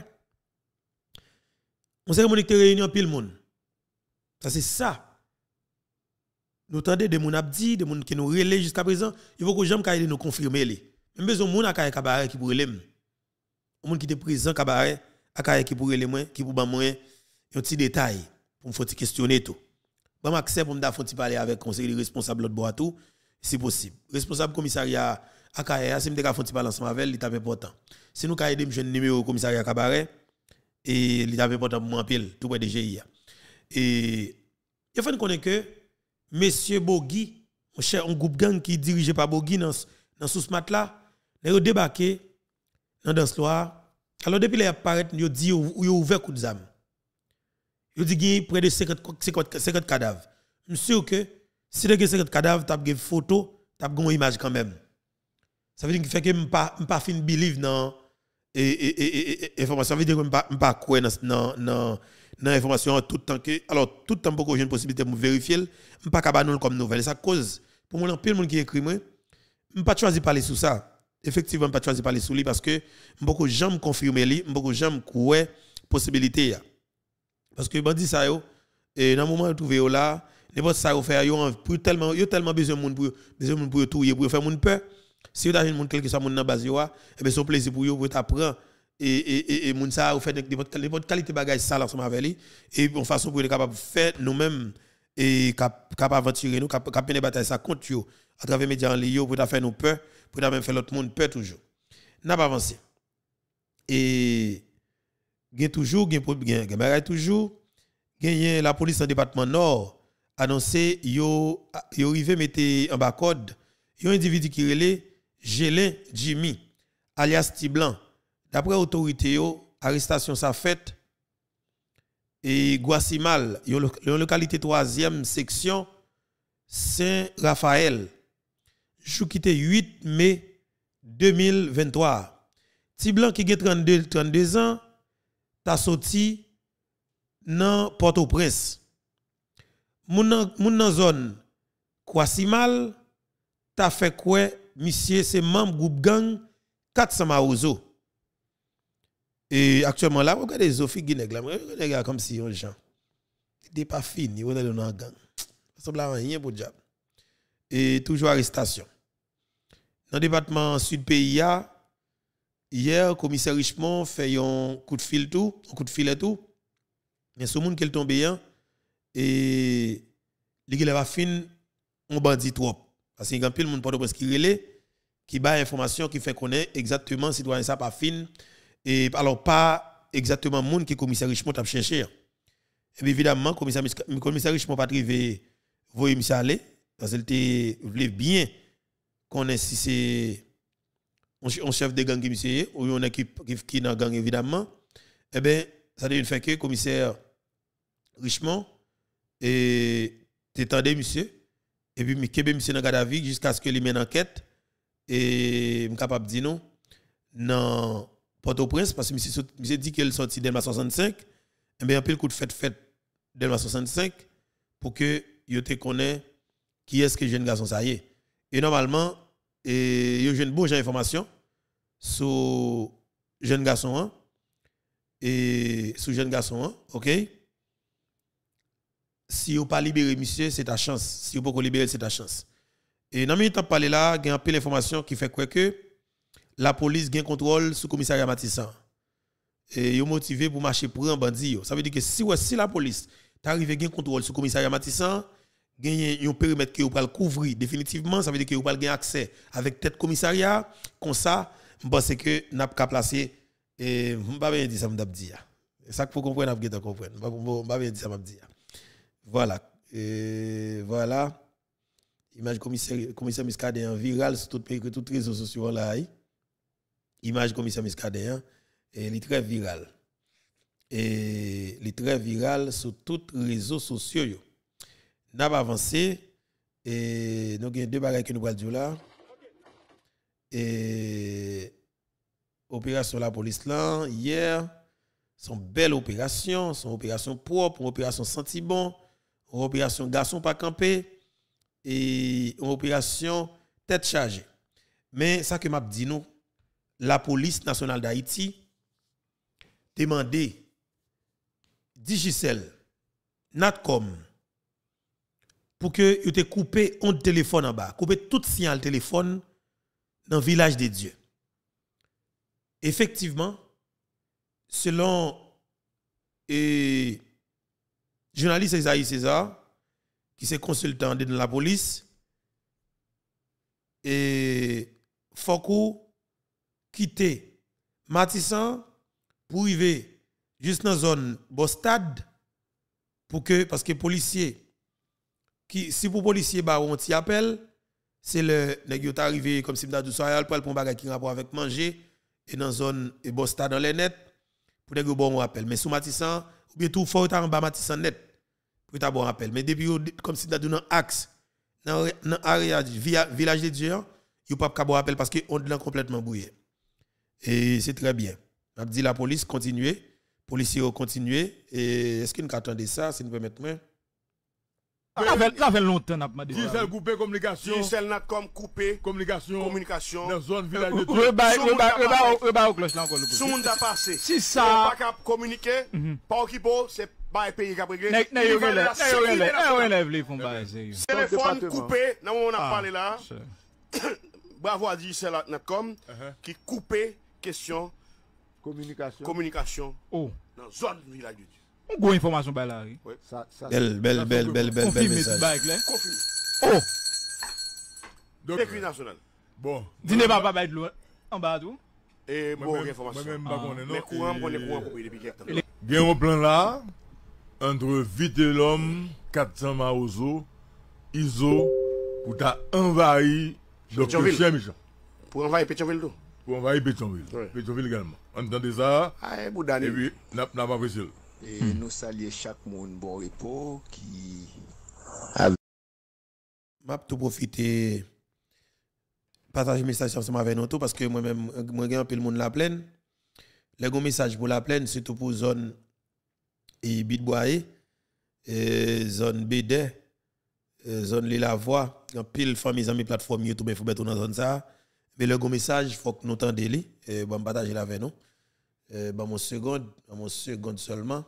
Une cérémonie qui réunit pile monde. Ça c'est ça. Nous tendez des gens abdi, des gens qui nous relèvent jusqu'à présent, il faut que jamais nous confirmer les. Même besoin monde à cabaret qui pour relève. Un monde qui était présent cabaret à qui pour relève moi, qui pour ban moi un petit détail pour me faut questionner tout. Bon accès pour me da faut parler avec conseiller responsable l'autre bois tout si possible. Responsable commissariat Akaya, si me ka fonti parler ensemble avec, il est important. Si nous ka aider me jeune numéro commissariat cabaret et il est important pour moi pile tout près de GIA. Et il faut connaître que monsieur Bogui, mon cher un groupe gang qui dirigé par Bogui dans sous ce mat là, il débarqué dans ce loi. Alors depuis les apparaît, il dit il ouvert coup de zam. Il dit qu'il y a près de 50 cadavres. Je suis sûr que si il y a 50 cadavres, tu as une photo, tu as une image quand même. Ça veut dire qu'il fait que je ne pas fin believe dans l'information. Ça veut dire que je ne pas croire dans l'information tout le temps. Alors, tout le temps, pour que j'ai une possibilité de vérifier, je ne pas capable comme nouvelle. Ça cause, pour moi, il y a monde qui écrit, je ne pas choisir de parler sur ça. Effectivement, je ne pas choisir de parler sur lui parce que je ne peux jamais confirmer lui, je ne peux jamais croire possibilité. Parce que je dis ça, et dans le moment où vous trouvez là, n'importe ça, vous faites, vous tellement besoin de monde pour tout, pour faire mon peur. Si vous avez un quel que soit mon dans base yo, et ben son plaisir pour vous pour t'apprendre et moun ça vous fait n'importe qualité bagage ça ensemble avec lui et en façon pour être capable faire nous-mêmes et capable aventurer nous capable mener bataille ça contre yo à travers médias en ligne pour faire nous peur pour même faire l'autre monde peur toujours. N'a pas avancé. Et gain toujours la police en département nord annoncé yo arrivé mettre en bas code un individu qui relait Gélin Jimmy, alias Tiblan. D'après l'autorité, arrestation sa faite et Guasimal, une localité 3e section Saint-Raphaël. Jou quitté 8 mai 2023. Tiblan qui a 32 ans, t'a sorti dans Port-au-Prince. Moun zone Guasimal t'a fait quoi? Monsieur, c'est membre groupe gang 400 Maozo. Et actuellement là, regardez les officiers là, comme si on gens. C'était pas fini, on est dans un gang. Ça semble rien pour diable. Et toujours arrestation. Dans le département sud pays hier commissaire Richemont fait un coup de fil tout, un coup de filet tout. Mais ce monde qui est tombé et li va fin on bandit trop parce qu'il y a pile monde Port-au-Prince qui relait qui bat information qui fait connaître exactement citoyen ça pas fin et alors pas exactement monde qui commissaire Richemont a cherché. Et bien évidemment commissaire Richemont pas trivé voyer monsieur aller parce qu'il voulait bien connaître si c'est un chef de gang qui monsieur ou une équipe qui dans gang évidemment. Eh bien ça devient fait que commissaire Richemont et t'étendais monsieur et puis m'kebe monsieur dans garde à vue jusqu'à ce que lui mène enquête et capable dire non dans Port-au-Prince parce que monsieur dit qu'il sorti Delma 65 et bien un peu le coup de fête Delma 65 pour que yo te connaît qui est-ce que jeune garçon ça y est et normalement et yo jeune bon information sur jeune garçon hein, et sur jeune garçon hein, OK. Si vous pas libéré monsieur, c'est ta chance. Si vous pas libérer, c'est ta chance. Et dans le temps parler là, il y a un peu d'informations qui fait quoi que la police gagne contrôle sur le commissariat Matissan. Et ils sont motivés pour marcher pour un bandit. Ça veut dire que si la police t'arrive à gagner contrôle sur le commissariat Matissan, gagner un périmètre que vous pouvez couvrir définitivement, ça veut dire que vous pouvez gagner accès avec tête commissariat comme ça, je pense que n'a pas placé et je pas bien dire ça m'a dire. C'est ça qu'il faut comprendre, n'a pas comprendre. Pas bien dire ça m'a dire. Voilà. Et voilà. Image commissaire Muscadet viral sur tous les réseaux sociaux là. Image commissaire Muscadet et il est très viral. Et il est très viral sur tous les réseaux sociaux. Nous avons avancé et nous avons deux bagages que nous allons dire là. Et opération la police là hier, son belle opération, son opération propre, une opération senti bon. Une opération garçon pas campé et une opération tête chargée. Mais ça que m'a dit nous, la police nationale d'Haïti demandé Digicel, Natcom pour que vous te coupé un téléphone en bas, couper tout signal téléphone dans le village des dieux. Effectivement, selon journaliste Isaïe César, qui est consultant de la police, et faut quitter Matissan pour arriver juste dans la zone Bostad, parce que policier, si pour policier bah on t'y appelle, c'est le nèg yo arrivé comme si m'ta du soir pour bagage qui rapport avec manger et dans zone Bostad dans les net pour nèg bon on appel mais sous Matissan ou bien tout faut en bas Matissan net pour ta bon rappel mais depuis comme si dans axe dans area village de Dieu yo pas bon appel parce que on est complètement brouillé et c'est très bien on dit la police continuer policiers continuer et est-ce qu'on attendait ça si nous permettez moi ça fait longtemps n'a pas dit Gisèle coupé communication. Gisèle n'a comme coupé communication. Dans zone village de Reba au cloche là encore. Sous monde a passé. Si ça pas capable communiquer, pas occupé, c'est pas pays qui a réglé. Relève les font pas téléphone coupé, dans on a parlé là. Bravo à Gisèle n'a comme qui coupé question communication. Oh, dans zone village de Dieu. On go information ba là. Oui. Belle message. Confirmé. Oh. Donc Écrit national. bon. Dîner pas être loin en bas tout. Et bon information. Mais courant coupé depuis quelque temps. Il y a un plan là entre Vite l'homme, 400 Maozo, Iso pour ta envahi Dr. Michel. Pour envahir Pétionville tout. Pour envahir Pétionville. Pétionville également. Entendez ça? Ah, Boudani. Et puis n'a pas apprécié. Et nous saluons chaque monde bon repos qui m'a tout profiter partager message ensemble avec nous parce que moi-même moi gagne un peu le monde la plaine les gros message pour la plaine surtout pour zone et Bitboye et zone BD zone les la voix en pile famille amis plateforme YouTube faut mettre dans zone ça mais le gros message faut que nous entendez li et bon partager la avec nous mon seconde seulement.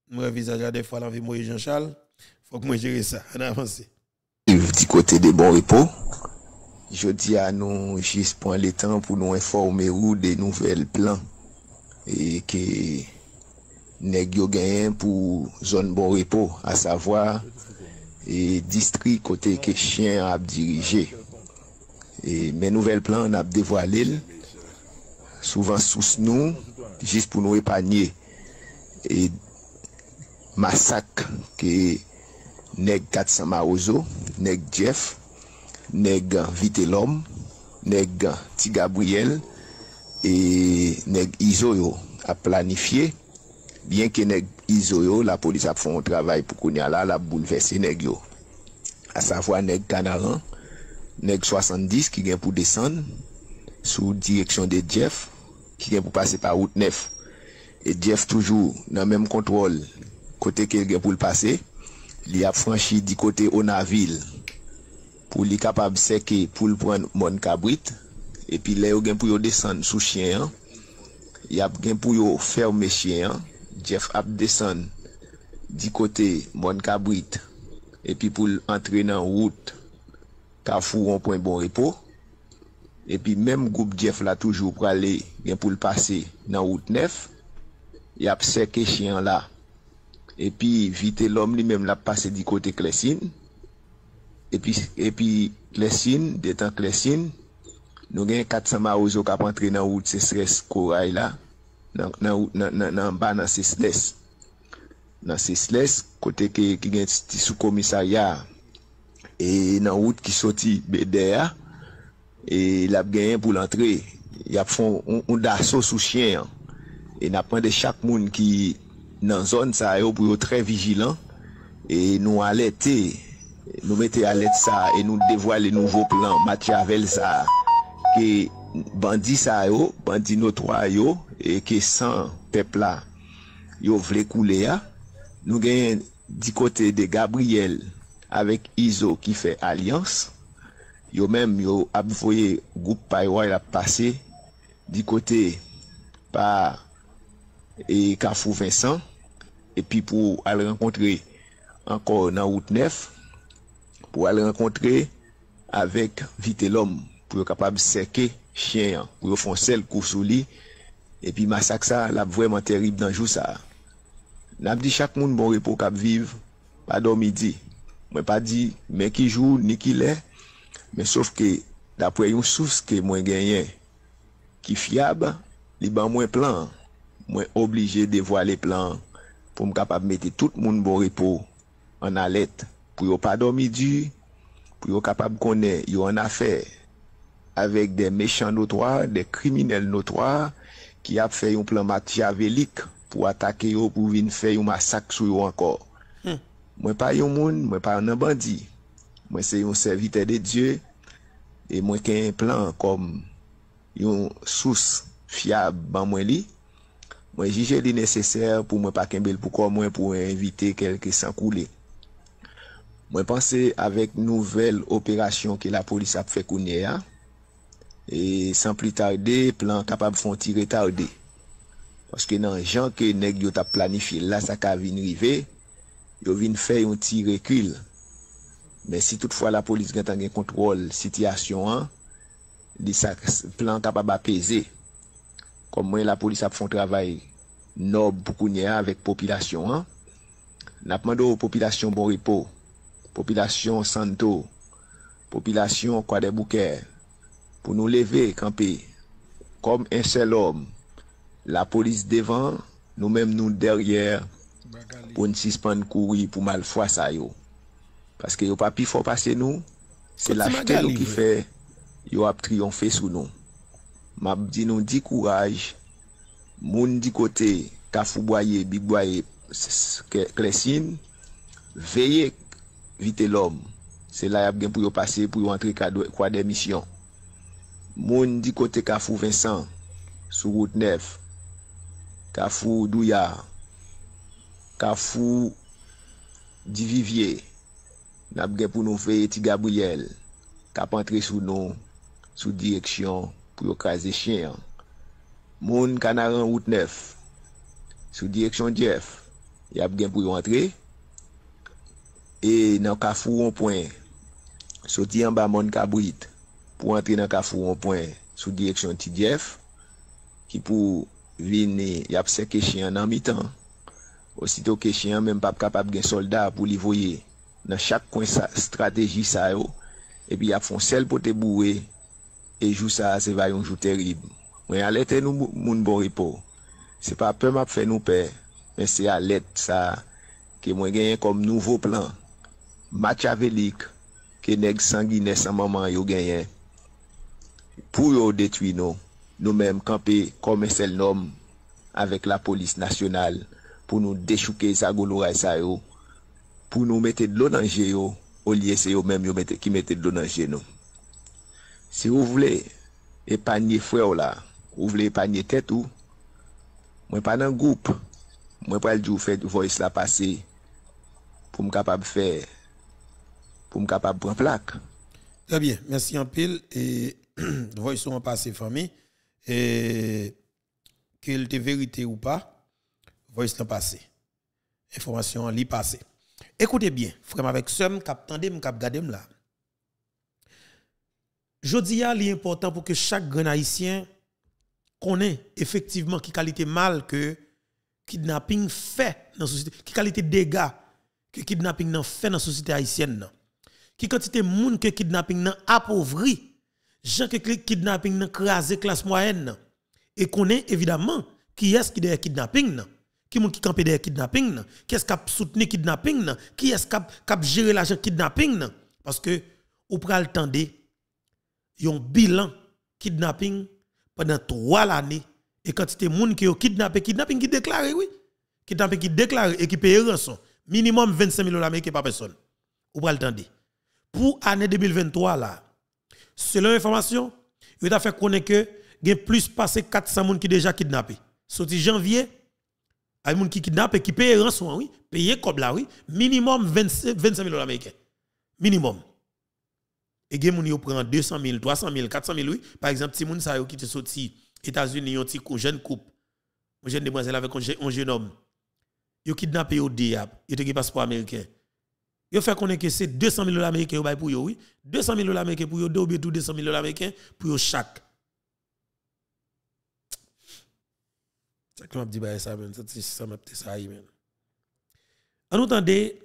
Moi visage des fois l'envie Moïse Jean-Charles, faut que moi gérer ça. On avance. Du côté des bons repos, je dis à nous juste prendre le temps pour nous informer ou des nouvelles plans et que nèg yo gagne pour zone bon repos, à savoir et district côté que chien a dirigé. Et mes nouvelles plans on a dévoilé souvent sous nous juste pour nous épargner et massacre que nèg 400 Maozo, nèg Jeff, nèg Vite l'homme, nèg Ti Gabriel et nèg Izo a planifié, bien que nèg Izo la police a fait un travail pour qu'on y a là la bouleverser nèg yo. À savoir nèg Canaran, nèg 70 qui vient pour descendre sous direction de Jeff qui vient pour passer par route 9. Et Jeff toujours dans même contrôle côté qu'il vient pour le passer, il a franchi du côté Onaville pour lui capable séquer pour le prendre mon cabrit et puis là il pour descendre sous chien, il a gain pour fermer chien, Jeff a descendre du côté mon cabrit et puis pour entrer dans route Carrefour un point bon repos et puis même groupe Jeff là toujours pour aller bien pour le passer dans route 9, il a séqué chien là. Et puis Vite l'homme lui-même l'a passé du côté Clessine. Et puis Clessine, d'étant Clessine, nous avons 400 Maozo qui a entré dans la route Cesres Corail là, dans bas dans Cesles. Dans Cesles, côté qui est sous commissariat et dans la route qui sorti BDA et il a gagné pour l'entrée. Il a fait un d'assaut sous chien et n'a pas de chaque monde qui dans zone ça pour être très vigilant et nous alerter, nous mettre alerte ça et nous dévoiler nouveaux plans Machiavel ça que bandit ça bandit notoire et que sans peuple là yo vle couler a nous gagne du côté de Gabriel avec Izo qui fait alliance yo même yo a voyé groupe Paywa il a passé du côté par et Carrefour Vincent et puis pour aller rencontrer encore dans route 9 pour aller rencontrer avec Vite l'homme pour capable séquer chien pour faire seul coup sous lui et puis massacre ça là vraiment terrible dans jour ça n'a dit chaque monde bon repos cap vivre pas dormir midi moi pas dit mais qui joue ni qui l'est mais sauf que d'après une source que moi gagné qui fiable li ban moins plan moi obligé de voir les plans pour me capable mettre tout le monde bon repos en alerte pour pas dormir dur pour capable connaître yo en affaire avec des méchants notoires des criminels notoires qui a fait un plan machiavélique pour attaquer yo pour venir faire un massacre sur yo encore. Moi pas un monde moi pas un bandit moi c'est un serviteur de Dieu et moi qui un plan comme une source fiable ban moi li moi juge li nécessaire pour moi pas kembel pour moi pour inviter quelqu'un sans couler. Moi penser avec nouvelle opération que la police a fait connaître et sans plus tarder plan capable font tirer tarder parce que dans gens que nèg yo t'a planifié là ça ka vinn river yo vinn faire un petit recul mais si toutefois la police gagne un contrôle situation li ça plan capable apaiser comme moi la police a fait un travail noble pour connaître avec population n'a demandé aux populations bon repos population Santo population Croix des Bouquets pour nous lever camper comme un seul homme la police devant nous-mêmes nous derrière pour nous suspendre courir pour mal foi ça yo parce que yo pas pi fort passer nous c'est l'acheter qui fait yo a triompher sous nous m'a dit nous dit courage moun di côté Kafou Boyer Big Boyer Clessine veillez Vite l'homme c'est là y a bien pour yo passer pour yo entrer quoi des missions moun di côté Carrefour Vincent sur route 9 Carrefour Douya Carrefour du Vivier n'a bien pour nous faire Ti Gabriel cap entrer sous nous sous direction pour yo craser chien moun Canaran route 9 sous direction Jeff y a bien pour rentrer et dans Carrefour on point sorti en bas Mon Cabrit pour entrer dans Carrefour on point sous direction TDF qui pour venir y a séqué chien en mi-temps aussitôt que chien même pas capable de soldat pour lui voyer dans chaque coin stratégie ça yo et puis y a font sel pour te bouer et jour ça c'est va un jour terrible moi alerte nous moun bon repos c'est pas peur m'a fait nous peur mais c'est alerte ça que moi gagne comme nouveau plan machiavélique que nèg sanguinaire sans maman yo gagne pour yo détruire nous même camper comme un seul homme avec la police nationale pour nous déchouquer ça goloray ça yo pour nous mettre de l'eau dans danger yo au lieu c'est eux même qui mettent de l'eau dans danger nous si vous voulez épargner frère là vous voulez épargner tête ou moi pas dans groupe moi pas le dire faire voice là passer pour me capable faire pour me capable prendre plaque. Très bien, merci en pile et voice sont passé famille et qu'il te vérité ou pas voice l'en passé information li passé. Écoutez bien, frère avec somme cap tande m cap gade m là. Jodi a li important pour que chaque grand haïtien connaît effectivement qui qualité mal que kidnapping fait dans la société, qui qualité dégâts que kidnapping nan fait dans la société haïtienne nan. Qui quantité moun que kidnapping nan appauvri, gens que kidnapping nan crasé classe moyenne nan. Et connaît évidemment qui est-ce qui derrière kidnapping nan. Qui moun qui camper derrière kidnapping nan, qui est-ce qui a soutenu kidnapping nan, qui est-ce qui a géré l'argent kidnapping nan parce que ou pral tande yon bilan kidnapping pendant 3 années et quantité moun qui ont kidnapping qui déclaré oui kidnapping qui déclaré et qui paye rançon minimum 25 000 $ américains par personne ou pral tande pour année 2023 là selon information il a fait connaître que il y a plus passé 400 moun qui déjà kidnappé sorti janvier ay moun qui kidnappe et qui paye rançon oui payer comme là oui minimum 25 000 $ américains minimum et gen moun yo prend 200 000 300 000 400 000 oui par exemple si moun sa yo qui te sorti États-Unis yon ti jeune couple un jeune demoiselle avec un jeune homme yo kidnappé yo diable yo te gen passeport américain yo fait connaître que c'est 200 000 $ américains yo bay pour yo oui 200 000 $ américains pour yo ou tout 200 000 $ américains pour yo chaque ça que m'a dit bah ça même ça m'a peut ça même en entendez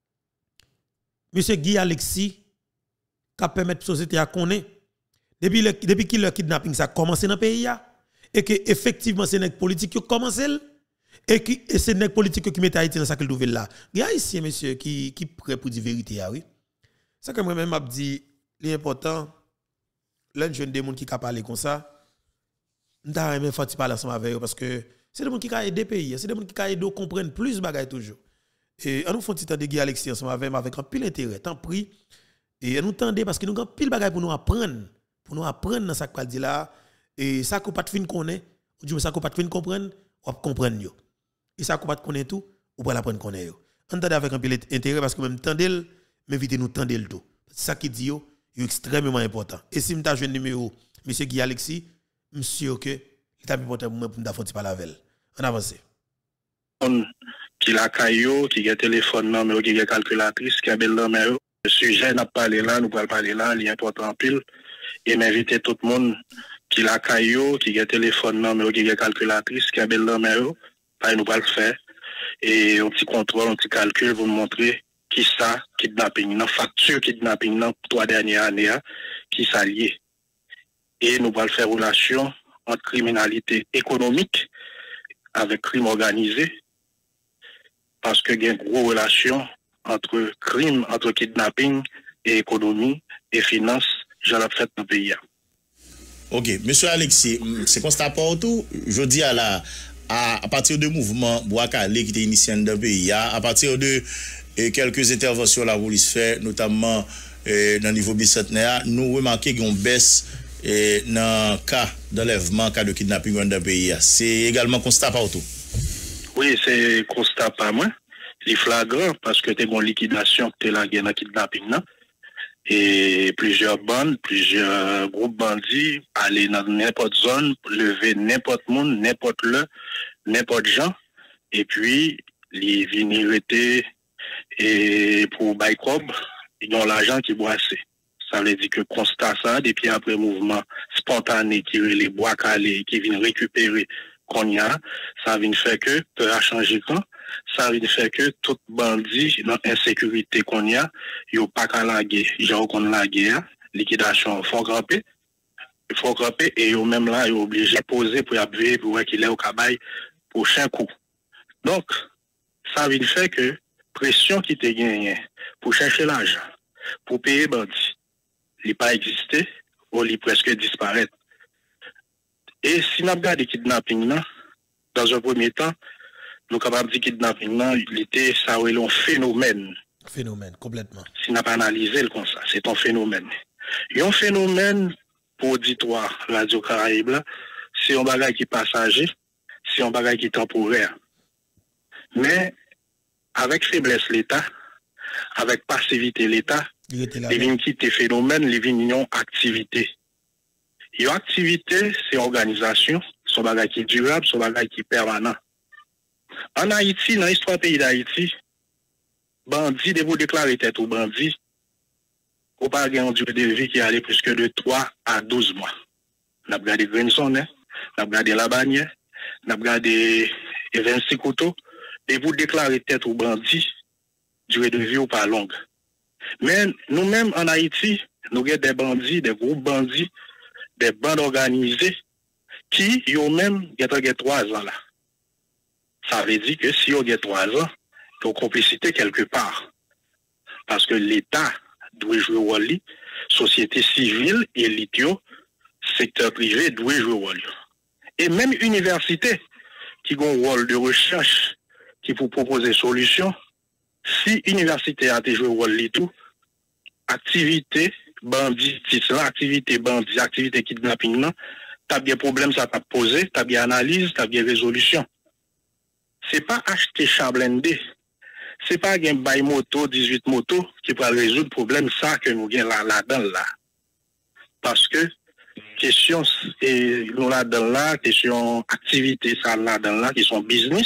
monsieur Guy Alexis qui permettre société à connaître depuis qu'il le kidnapping ça a commencé dans le pays et que effectivement c'est nèg politique qui commencé et c'est nèg politique qui met Haïti dans ça qu'il trouve là. Il y a ici monsieur qui prêt pour dire vérité oui. Ça que moi même m'a dit l'important l'un jeune des monde qui parler comme ça m'ta même faut parler ensemble avec eux parce que c'est des monde qui aider pays, c'est des monde qui aider comprendre plus bagaille toujours. Et on nous font petit temps de Guy Alexis ensemble avec un pile intérêt, tant pris et nous tendez parce que nous avons pile bagaille pour nous apprendre dans ça qu'on dit là et ça qu'on pas de fin connaît ou du ça qu'on pas de fin comprendre ou comprendre yo et ça qu'on pas connaît tout ou pas l'apprendre connaît yo entendez avec un pile intérêt parce que même tendel m'inviter nous tendel tout ça qui dit yo extrêmement important et si m'ta joindre numéro monsieur Guy Alexis monsieur que il est important pour moi pour m'ta parler avec on avance qui la caillou qui a téléphone non qui a calculatrice qui a belle numéro le sujet n'a pas parlé là nous allons parler là il est important en pile et m'inviter tout le monde qui la caillou qui a téléphone non qui a calculatrice qui a belle numéro pas nous allons faire et un petit contrôle un petit calcul pour nous montrer qui ça kidnapping dans facture kidnapping dans 3 dernières années qui s'allie et nous allons faire relation entre criminalité économique avec crime organisé parce que il y a une grosse relation entre crime, entre kidnapping et économie et finance, j'en ai fait dans le pays. Ok, monsieur Alexis, c'est constat partout, je dis à partir du mouvement Boakale qui était initié dans le pays, à partir de quelques interventions la police fait, notamment dans le niveau bicentenaire, nous remarquons qu'il y a une baisse dans le cas d'enlèvement, cas de kidnapping dans le pays. C'est également constat partout. Oui, c'est constat pas moins. C'est flagrant parce que tu as une liquidation que tu as dans le kidnapping. Et plusieurs bandes, plusieurs groupes bandits aller dans n'importe zone, lever n'importe monde, n'importe gens. Et puis, les vignerité et pour Baïkob, ils ont l'argent qui boissé. Ça veut dire que constat ça, depuis après mouvement spontané qui les bois calés, qui viennent récupérer qu'on y a, ça vient faire que, peut a changé quand, ça vient faire que tout bandit dans l'insécurité qu'on y a, il n'y a pas qu'à la guerre. Genre qu'on la guerre, liquidation, faut grimper et yo même là, il est obligé de poser pour y appuyer pour voir qu'il est au cabaye prochain coup. Donc, ça veut faire que pression qui te gagne pour chercher l'argent, pour payer bandit, il n'a pas existé ou il presque disparaître. Et si nous regardons le kidnapping, dans un premier temps, nous sommes capables de dire que le kidnapping, il était ça, un phénomène. Phénomène, complètement. Si nous n'avons pas analysé le comme ça, c'est un phénomène. Et un phénomène pour auditoire Radio Caraïbe, c'est un bagage qui est passager, c'est un bagage qui est temporaire. Mais avec faiblesse l'État, avec passivité l'État, les vignes qui étaient phénomènes, les vignes ont activité. Et activité, c'est organisation, c'est un bagage qui est durable, c'est un bagage qui est permanent. En Haïti, dans l'histoire du pays d'Haïti, bandit, de vous déclarer tête au bandit, ou pas une durée de vie qui allait plus que de 3 à 12 mois. On a regardé Grenson, on a regardé La Bannière, on a regardé 26 couteaux, et vous déclarer tête au bandit, durée de vie ou pas longue. Mais nous-mêmes en Haïti, nous avons des bandits, des groupes bandits, des bandes organisées qui, ont même 3 ans là. Ça veut dire que si on a 3 ans, il y a une complicité quelque part. Parce que l'État doit jouer au rôle, société civile, élite, secteur privé doit jouer au rôle. Et même université qui a un rôle de recherche, qui peut proposer des solutions, si université a joué au rôle tout, activité banditisme, activité bandit, activité kidnapping, t'as bien problème ça t'a posé, t'as bien analyse, t'as bien résolution. C'est pas acheter chat blindé, c'est pas un bail moto, 18 motos qui peut résoudre le problème ça que nous gagnons là-dedans là. Parce que question et nous là-dedans là, question activité ça là-dedans là qui sont business,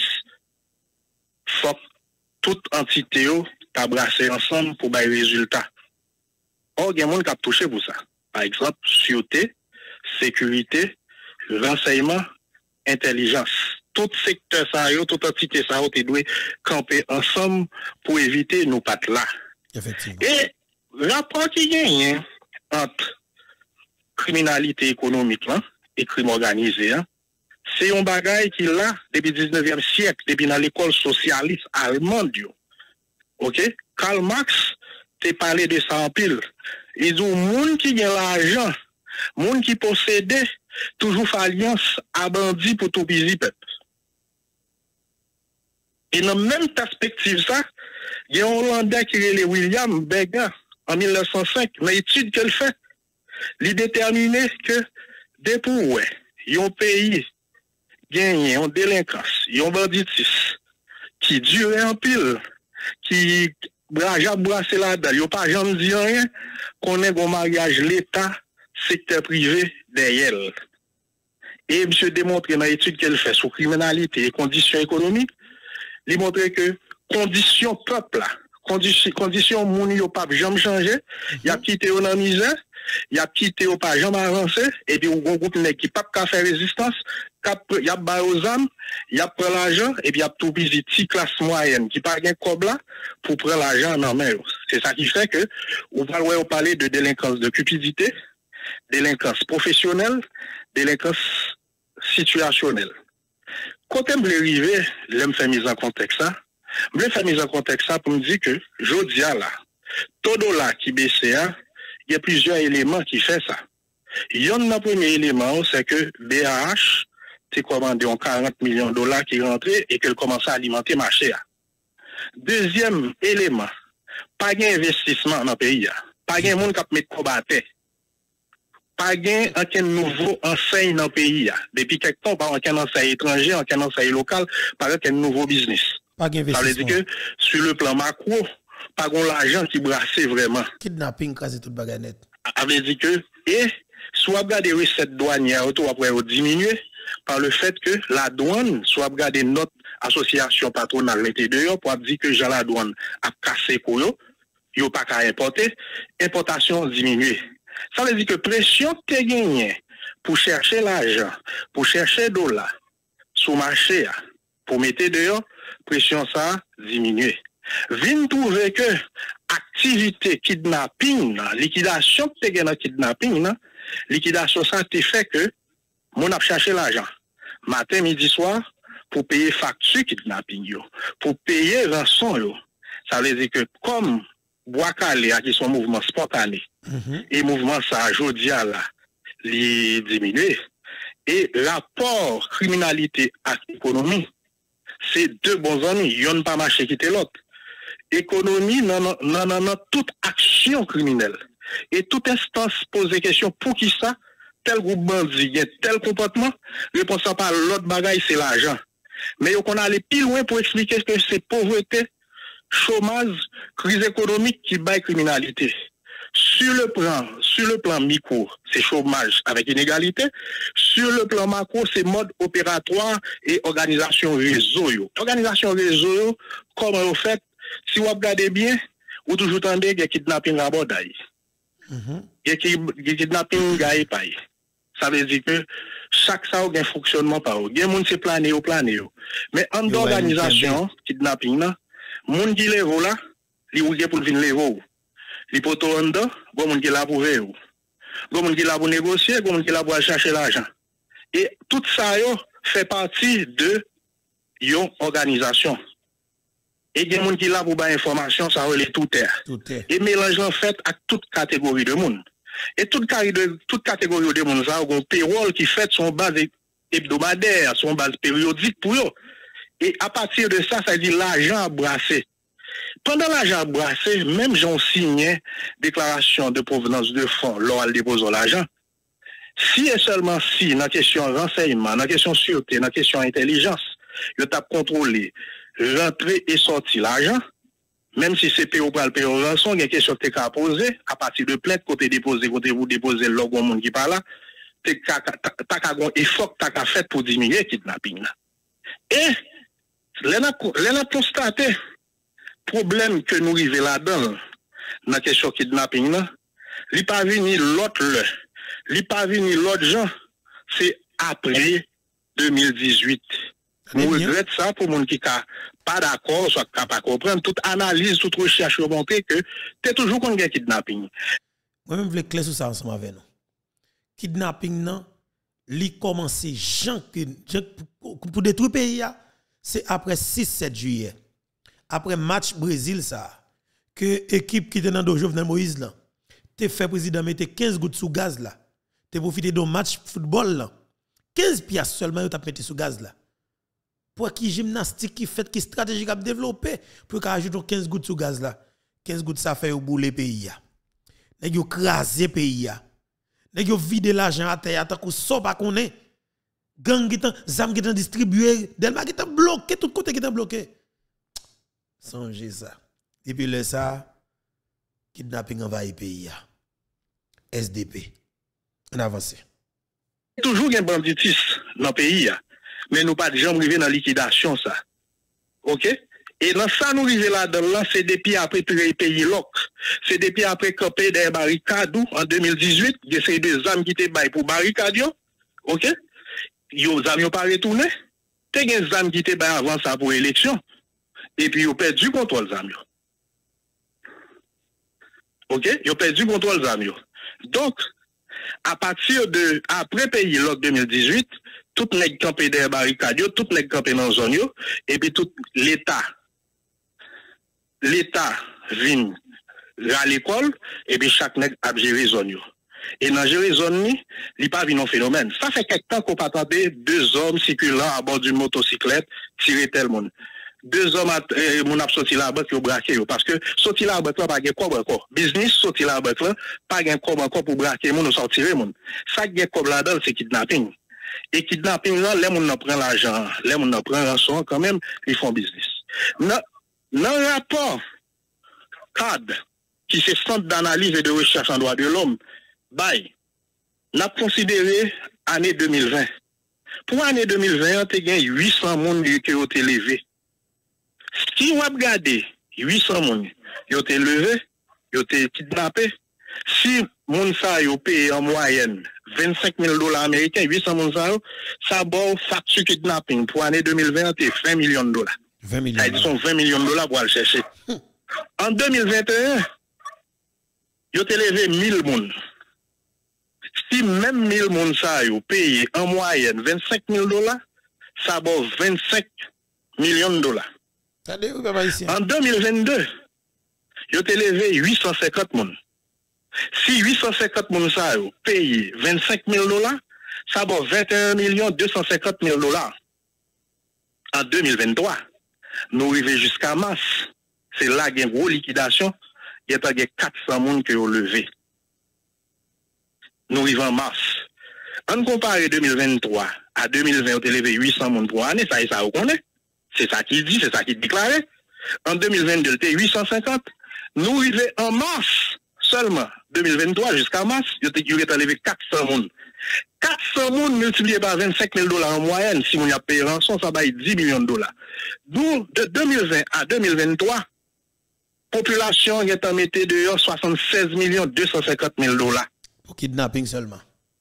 faut toute entité t'a brassé ensemble pour bail résultat. Or, il y a des gens qui ont touché pour ça. Par exemple, sûreté, sécurité, renseignement, intelligence. Tout secteur, toute entité, ça doit camper ensemble pour éviter nos pattes là. Effectivement. Et rapport qui gagne entre criminalité économique et crime organisé, c'est un bagage qui est là depuis le 19e siècle, depuis dans l'école socialiste allemande. OK? Karl Marx t'es parlé de ça en pile. Ils ont monde qui a l'argent, monde qui possède, toujours fait alliance à bandit pour tout busy peuple. Et dans la même perspective ça, il y a un Hollandais qui est William Begga en 1905, dans l'étude qu'elle fait, il déterminé que des pour un pays gagné en délinquance, un banditisme qui dure en pile, qui brassé là-dedans, il n'y a pas jamais dit rien, qu'on ait un mariage l'État, secteur privé derrière. Et monsieur démontré dans l'étude qu'elle fait sur criminalité et conditions économiques, il montre que conditions peuple là, conditions moun yo pas jamais changé, il a quitté dans la misère, il a quitté au pas jamais avancé, et puis un groupe qui pas qu'à faire résistance, il a bas aux âmes, il a pris l'argent, et puis il a tout busy petite classe moyenne qui pas gain cob là pour prendre l'argent en main. C'est ça qui fait que on va parler de délinquance de cupidité, délinquance professionnelle, délinquance situationnelle. Quand je me arrivé, je me fais mise en contexte ça. Je me fais mise en contexte ça pour me dire que je dis là, tout dollar qui baisse, il y a plusieurs éléments qui font ça. Il y a un premier élément, c'est que BAH t'es commandé en 40 millions de dollars qui rentraient et qu'elle commence à alimenter le marché. Deuxième élément, pas d'investissement dans le pays. Pas de monde qui a mis combattre. Pas de nouveau enseigne dans le pays. Depuis quelque temps, pas aucun enseigne étranger, aucun enseigne local, pas aucun nouveau business. Pas d'investissement. Ça veut dire que sur le plan macro, pas l'argent qui brasse vraiment. Kidnapping, quasi toute baganette. Ça veut dire que, et soit des recettes douanières, après diminuer par le fait que la douane soit regardée note association patronale était dehors pour dire que Jean la douane a cassé koyo, yo pas qu'à importer, importation diminue. Ça veut dire que pression te gagne pour chercher l'argent, pour chercher dollars sur marché pour mettre dehors, pression ça diminue. Vin trouver que activité kidnapping, liquidation te gagne dans kidnapping, liquidation ça te fait que mon a cherché l'argent matin, midi, soir pour payer facture kidnapping yo, pour payer rançon yo. Ça veut dire que comme Boakale qui sont mouvement spontané et mouvement ça aujourd'hui là li diminué et rapport criminalité à économie c'est deux bons amis, yon pas marché quitter l'autre. Économie non toute action criminelle et toute instance pose question pour qui ça tel groupe bandit tel comportement réponse pas l'autre bagaille c'est l'argent. Mais on aller plus loin pour expliquer que c'est pauvreté, chômage, crise économique qui bat criminalité. Sur le plan micro, c'est chômage avec inégalité. Sur le plan macro, c'est mode opératoire et organisation réseau. Organisation réseau, comme au fait, si vous regardez bien, vous toujours entendez qu'il y a kidnapping à Bordaï. Il y a kidnapping à Epaï. Ça veut dire que chaque ça a un fonctionnement par eux. Il y a des gens qui planent. Mais en organisation, kidnapping, les gens qui lèvent là, ils ont pour venir lever. Les potos en dedans, les gens qui sont là pour veiller. Les gens qui sont là pour négocier, les gens qui sont là pour chercher l'argent. Et tout ça fait partie de une organisation. Et les gens qui sont là pour avoir information, ça relève tout terre. Et mélange en fait à toute catégorie de monde. Et toute catégorie de monde, ça a un payroll qui fait son base hebdomadaire, son base périodique pour eux. Et à partir de ça, ça dit l'argent brassé. Pendant l'argent brassé, même j'en signais déclaration de provenance de fonds lors déposant l'argent. Si et seulement si, dans la question renseignement, dans la question sûreté, dans la question intelligence, je tape contrôler, rentrer et sortir l'argent, même si c'est PO pour le payer aux rançons, il y a une question que tu as posée, à partir de plainte, côté déposé, côté vous déposez le logo monde qui parle là, tu as un effort que tu as fait pour diminuer le kidnapping. Et, l'on a constaté, problème que nous arrivons là-dedans, dans la question kidnapping, il n'est pas venu l'autre, il n'est pas venu l'autre gens, c'est après 2018. Nous regrettons ça pour les gens qui ne sont pas d'accord, soit qui ne pas comprendre. Toute analyse, toute recherche montre que tu es toujours contre le kidnapping. Moi-même, je veux clair sur ça ensemble avec nous. Kidnapping, il commence pour détruire le pays, c'est après 6-7 juillet. Après match Brésil, ça, que l'équipe qui était dans le Jovenel Moïse, là, te fait président mettre 15 gouttes sous gaz, là. Te profité d'un match football, là. 15 piastres seulement, tu as mis sous gaz, là. Pour qui gymnastique qui fait, qui stratégie a développé, pour qu'on ajoute 15 gouttes sous gaz, là. 15 gouttes, ça fait au bout le pays, là. Nèg yo crasé pays, là. Nèg yo vide l'argent à terre, tant qu'on so pas qu'on est. Gang qui t'en, zam qui t'en distribué, Delma qui t'en bloqué, tout côté qui t'en bloqué. Songez ça. Et puis là, ça, kidnapping envahit pays. SDP. On avance. Toujours un banditisme dans le pays, mais nous pas de gens arriver dans la liquidation, ça. OK? Et dans ça, nous arrivons là-dedans, c'est depuis après pays loc. C'est depuis après camper des barricades en 2018, il y a des âmes qui étaient baillées pour barricades. OK? Yo n'ont pas retourné. Il y a des âmes qui étaient baillées avant ça pour l'élection. Et puis, ils ont perdu le contrôle des amis. OK? Ils ont perdu le contrôle des amis. Donc, à partir de, après pays LOC 2018, tout les campé des barricades, tout les campé dans la zone, et puis tout l'État vient à l'école, et puis chaque nègre a géré zone. Et dans gérer zone, il n'y a pas vu un phénomène. Ça fait quelque temps qu'on peut attendre 2 hommes circulant à bord d'une motocyclette, tirer tel monde. 2 hommes mon a sorti la banque au braquer parce que sorti la banque là pas gain quoi encore business sorti la banque là pas gain quoi encore pour braquer mon sortir mon ça gain quoi là-dedans c'est kidnapping et kidnapping là les moun prend l'argent les moun prend rançon quand même ils font business dans rapport cadre qui c'est centre d'analyse et de recherche en droits de l'homme n'a considéré année 2020 Pour l'année 2020, tu as 800 personnes qui ont été levés. Si on regarde 800 personnes qui ont été levés, qui ont été kidnappés, si moun sa yo paye en moyenne $25,000 américains, 800 moun sa yo, ça bon facture kidnapping pour l'année 2020, c'est $20 millions. 20 millions. Ça, ils sont $20 millions pour aller chercher. En 2021, ils ont élevé 1000 moun. Si même 1000 moun sa yo paye en moyenne $25,000, ça bon $25 millions. En 2022, ils ont élevé 850 moun. Si 850 moun sa yo paye $25,000, ça va $21 250 000. En 2023, nous arrivons jusqu'à mars. C'est là qu'il y a une grosse liquidation. Il y a 400 personnes qui ont levé. Nous arrivons en mars. En comparé 2023 à 2020, on a levé 800 personnes pour l'année. Ça, on connaît. C'est ça qu'il dit, c'est ça qu'il déclarait. En 2022, c'était 850. Nous arrivons en mars. Seulement, 2023 jusqu'à mars, il y a levé 400 personnes. 400 personnes multipliées par $25,000 en moyenne, si on a payé rançon, ça va être $10 millions. D'où, de 2020 à 2023, la population a mis dehors $76 250 000. Pour kidnapping seulement.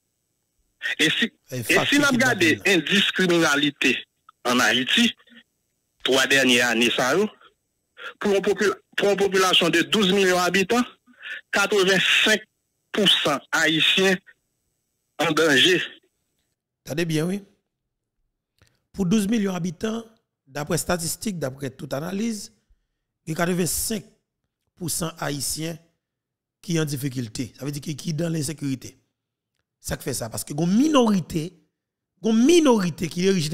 Et si on regarde indiscriminalité en Haïti, 3 dernières années, ça, pour une population de 12 millions d'habitants, 85% haïtiens en danger. T'as bien, oui. Pour 12 millions d'habitants, d'après statistiques, d'après toute analyse, il y a 85% haïtiens qui sont en difficulté. Ça veut dire qui sont dans l'insécurité. Ça fait ça. Parce que une minorité qui dirige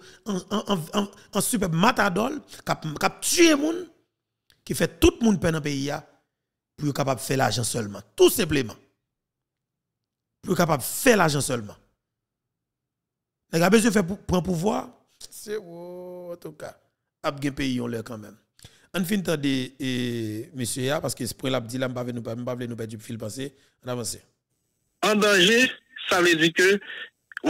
en super matadol, qui tue les gens, qui fait tout le monde peine dans le pays, pour être capable de faire l'argent seulement. Tout simplement. Pour être capable de faire l'argent seulement. Les gars, besoin de faire prendre pouvoir. C'est en tout cas. Ab un pays on l'air quand même. On finit de monsieur parce que ce point là dit là, nous pas nous perdre du fil passé. On avance. En danger, ça veut dire que ou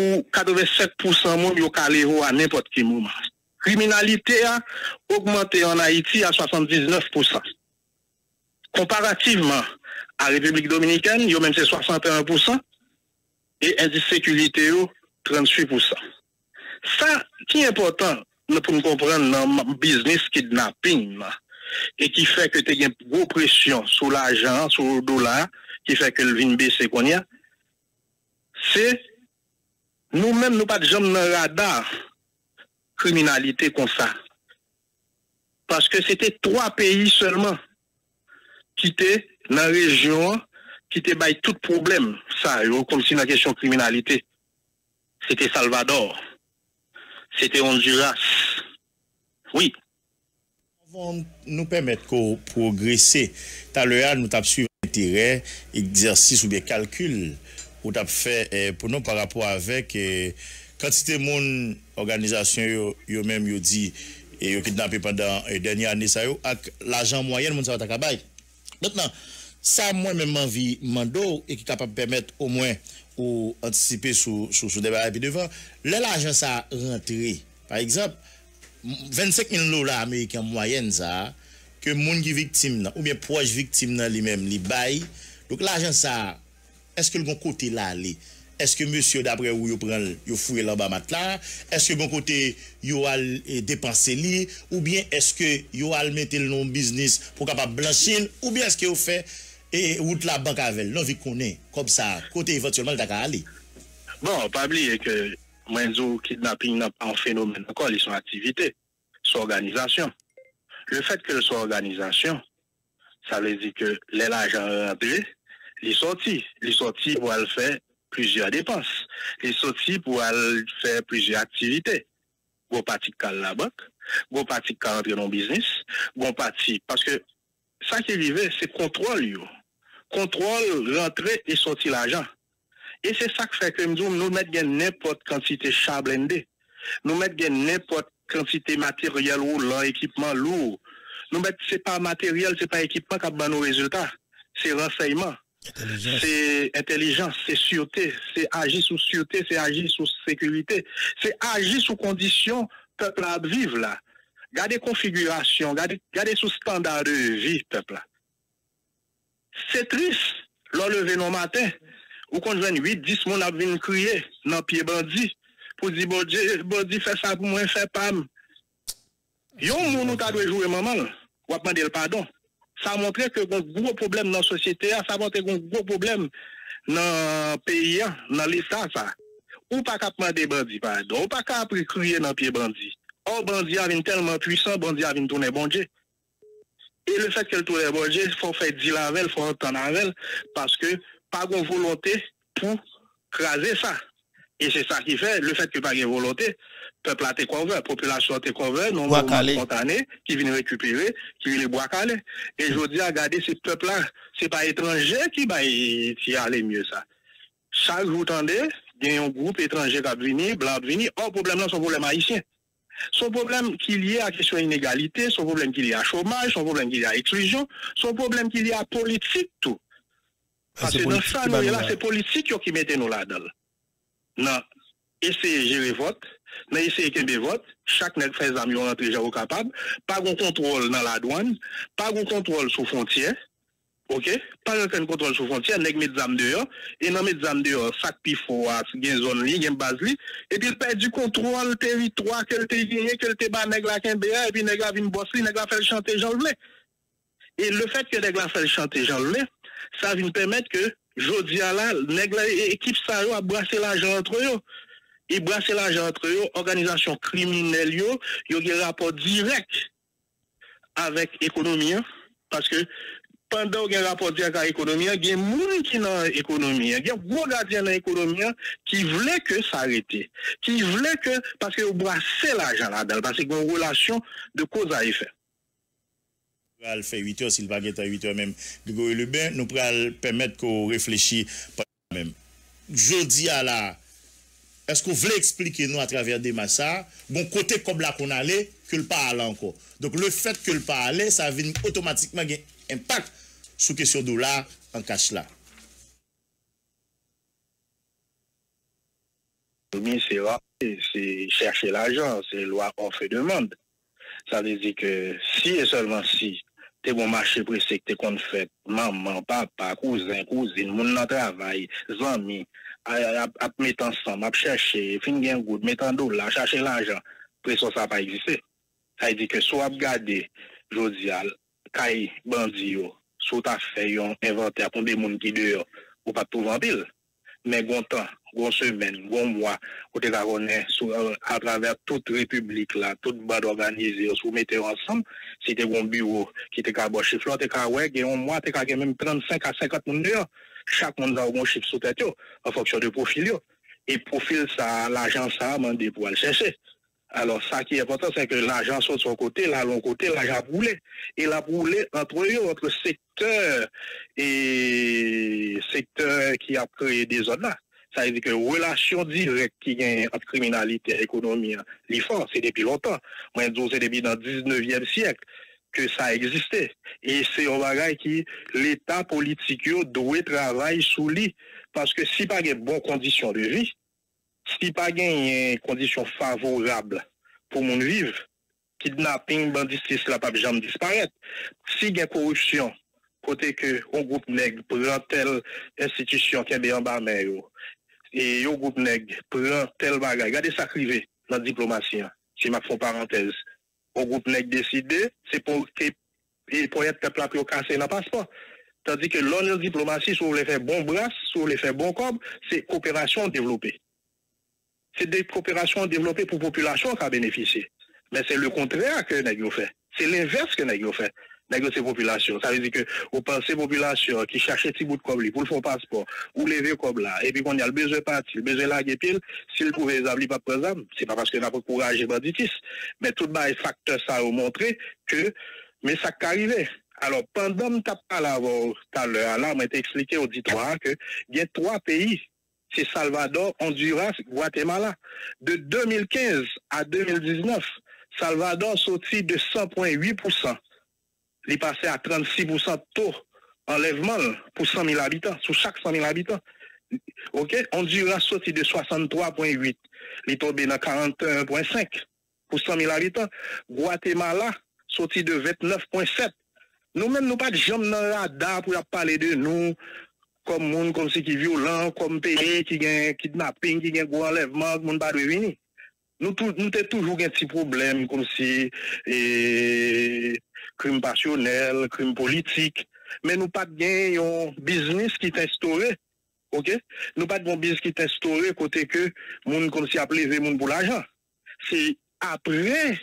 87% monde yo calé à n'importe quel moment. Criminalité a augmenté en Haïti à 79%. Comparativement à la République dominicaine, yo même c'est 61% et indice sécurité 38%. Ça qui est important pour nous comprendre dans le business kidnapping et qui fait que tu as une grosse pression sur l'argent, sur le dollar, qui fait que le vin baisse qu'on y a, c'est nous-mêmes, nous pas de jambes dans le radar criminalité comme ça. Parce que c'était 3 pays seulement qui étaient dans la région, qui étaient bail tout problème, ça, comme si dans la question de criminalité. C'était Salvador, c'était Honduras. Oui. Nous permettre de progresser. Tout à l'heure, nous avons suivi intérêt, exercice ou bien calcul ou t'as fait pour nous par rapport avec quantité de monde organisation yo même yo dit et yo kidnappé pendant dernière année ça yo avec l'argent moyen monde ça ta bail. Maintenant ça moi même envie mando et qui capable permettre au moins ou anticiper sur débat et devant l'argent ça rentrer par exemple $25,000 américains moyenne ça que monde qui victime ou bien proche victime dans lui-même li bail donc l'argent ça est-ce que le bon côté là aller est-ce que monsieur d'après où yo prend yo fouiller là bas matelas est-ce que bon côté yo al dépenser li ou bien est-ce que yo al mettre le nom business pour capable blanchir ou bien est-ce que yo fait et route la banque avec non vi connaît comme ça côté éventuellement ta aller bon pas oublier que Mwenzo kidnapping n'a pas un phénomène encore ils sont activité sont organisation le fait que soit organisation ça veut dire que les l'argent rentré les sorties pour aller faire plusieurs dépenses les sorties pour aller faire plusieurs activités go parti à la banque go parti à rentrer dans le business go parti parce que ça qui arrive c'est contrôle rentrer et sortir l'argent. Et c'est ça qui fait que nous mettons n'importe quantité chablendé. Nous mettons n'importe quantité matériel ou l'équipement lourd. Nous mettons c'est pas matériel, c'est pas équipement qui a nos résultats. C'est renseignement. c'est intelligence, c'est sûreté, c'est agir sous sûreté, c'est agir sous sécurité, c'est agir sous conditions peuple à vivre là. Gardez configuration, gardez sous standard de vie peuple là. C'est triste, l'enlever nos matins, ou quand je viens 8-10 mon a venu crier dans pied bandit pour dire bandit fait ça pour moi, fait pas. Yon moun nou ta doit jouer maman, ou demander le pardon. Ça montre que un gros problème dans la société, ça montre un gros problème dans le pays, dans l'État. Ou pas qu'à demander bandit pardon, ou pas qu'à crier dans pied bandit. Or, bandit a tellement puissant, bandit a tourner bon Dieu. Et le fait qu'elle tourne bon Dieu, il faut faire dire la veille, il faut entendre la veille, parce que pas de volonté pour craser ça. Et c'est ça qui fait, le fait que pas de volonté, peuple a été convaincu, la population a été convaincue, non spontané, qui viennent récupérer, qui viennent les bois calés. Et je dis à regarder ces peuples-là, c'est pas étranger qui allait mieux ça. Chaque jour, attendez, il y a un groupe étranger qui a venu, blanc venu, or problème là, c'est un problème haïtien. Son problème qu'il y a à la question d'inégalité, son problème qu'il y a à chômage, son problème qu'il y a à exclusion, son problème qu'il y a à politique, tout. Parce que dans ça, nous, là, c'est politique qui mettez nous là-dedans. Non, essayez de gérer vote, non, essayez de vote, chaque nègre fait amis on entre gens capable, pas de contrôle dans la douane, pas de contrôle sous frontière, ok? Pas de contrôle sous frontière, nègre met des âmes dehors, et non met des âmes dehors, sac pifo, gen zone li, gen base li, et puis il perd du contrôle territoire, qu'elle te gagné, qu'elle te bat nègre la Kimbéa, et puis nègre la vin boss li, nègre la fait chanter Jean Lelé. Et le fait que nègre la fait chanter Jean Lelé, ça va nous permettre que jodi à la nègre équipe ça a brassé l'argent entre eux. Ils brassent l'argent entre eux, organisation criminelle yo un rapport direct avec l'économie parce que pendant qu'il y a un rapport direct avec l'économie, il y a des gens qui dans l'économie, il y a des gros gardiens dans l'économie qui voulaient que ça arrête, qui voulaient que parce que vous brassez l'argent là-dedans parce qu'il y a une relation de cause à effet. Nous faire 8 heures, s'il va être à 8 heures même, Grégory Lebin, nous pourrons permettre qu'on réfléchisse pas même. Jeudi à la, est-ce que vous voulez expliquer nous à travers des massas, bon côté comme là qu'on allait, que le pas allait encore. Donc le fait que le pas allait, ça vient automatiquement un impact sur question dollar en cash là. C'est chercher l'argent, c'est loi offre et demande. Ça veut dire que si et seulement si t'es bon marché pressé que t'es qu'on fait, maman, papa, cousin, cousine, moun nan travail, zami, à mettre ensemble, à chercher, fin gen good, mettre en dollar, chercher l'argent, pression ça pas exister. Ça veut dire que soit regarder, jodi al, kay bandi yo, soit t'as fait un inventaire pour des moun qui dehors, ou pas trouver en pile. Mais bon temps, bon semaine, bon mois, ou te connaît à travers toute république là, toute bande organisée, vous mettez ensemble, si t'es bon bureau qui te caboche chiffre, là, t'es qu'à ouais, un mois, t'es qu'à même 35 à 50 moun dehors. Chaque monde a un bon chiffre sous tête en fonction de profil yo. Et profil ça, l'argent ça a demandé pour aller chercher. Alors ça qui est important, c'est que l'argent soit de son côté, là, l'autre côté, l'argent a brûlé. Et la brûlé entre eux, entre secteur et secteur qui a créé des zones là. Ça veut dire que relation directe qui gagne entre criminalité et économie, l'IFOR, c'est depuis longtemps. Moi, je dis c'est depuis dans le 19e siècle que ça existait. Et c'est un bagage qui, l'État politique doit travailler sous lui. Parce que si pas de bonnes conditions de vie, si pas de conditions favorables pour mon vivre, kidnapping, banditisme, la pas jamais disparaître. Si il y a corruption, côté que un groupe nègre prend telle institution qui est en bas mer, et un groupe nègre prend tel bagage, regardez ça crivé dans la diplomatie, si ma font parenthèse. Un groupe nègre décidé, c'est pour être peuple à plus casser dans le passeport. Tandis que l'on diplomatie, si vous voulez faire bon bras, si vous voulez faire bon corps, c'est coopération développée. C'est des coopérations développées pour la population qui a bénéficié. Mais c'est le contraire que nous fait. C'est l'inverse que nous fait. Nous c'est population. Ça veut dire que vous pensez population qui cherche un petit bout de cob pour le faire passeport, ou lever cob là, et puis qu'on a le besoin de partir, le besoin de la pile, s'il pouvait établir pas présent, c'est pas parce que n'a pas courage banditisme, mais tout les facteurs ça a montré que, mais ça qui arrivé. Alors, pendant que tu as parlé tout à l'heure, là, on m'a expliqué au auditoire que il y a 3 pays. C'est Salvador, Honduras, Guatemala. De 2015 à 2019, Salvador sorti de 100,8%. Il est passé à 36% de taux enlèvement pour 100 000 habitants, sur chaque 100 000 habitants. OK? Honduras sorti de 63,8, il est tombé dans 41,5 pour 100 000 habitants. Guatemala sorti de 29,7. Nous-mêmes, nous pas de jambes dans le radar pour parler de nous comme monde comme si qui violent, comme pays qui gagne kidnapping, qui gagne gros enlèvement, monde pas de venir. Nous avons toujours un petit problème comme si crime passionnel, crime politique, mais nous pas de un business qui est instauré. OK? Nous pas de un business qui est instauré côté que monde comme si a levé monde pour l'argent. C'est après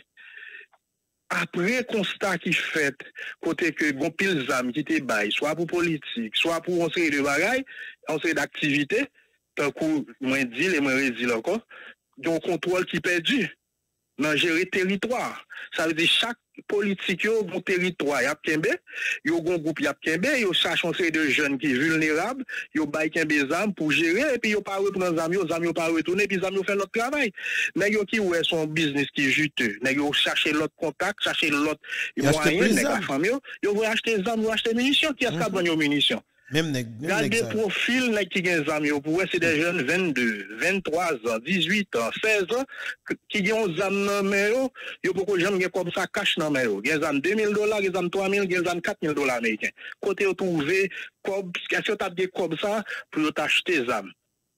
constat qui fait côté que gon pile zam qui te bail soit pour politique soit pour une série de bagailles une série d'activités tant que moi dit et moi redis encore donc contrôle qui perdu dans gérer territoire ça veut dire chaque politique yo bon territoire y a kembe yo gon groupe y a kembe yo cherche une série de jeunes qui vulnérables yo bail kembe zam pour gérer et puis yo pas reprendre zam yo pas retourner puis zam yo fait l'autre travail nèg yo qui ouais son business qui juteux nèg yo chercher l'autre contact chercher l'autre moyen nèg la famille yo vont acheter zam ou acheter munitions qui a ka prendre munitions même des profils qui gagne zam yo pour c'est des jeunes 22, 23 ans, 18 ans, 16 ans qui gagne zam nan men yo beaucoup de gens qui comme ça cash nan men yo. Gagne zam $2,000, gagne zam $3,000, gagne zam $4,000 américains. Côté yo trouver comme est-ce que tu as des comme ça pour t'acheter zam.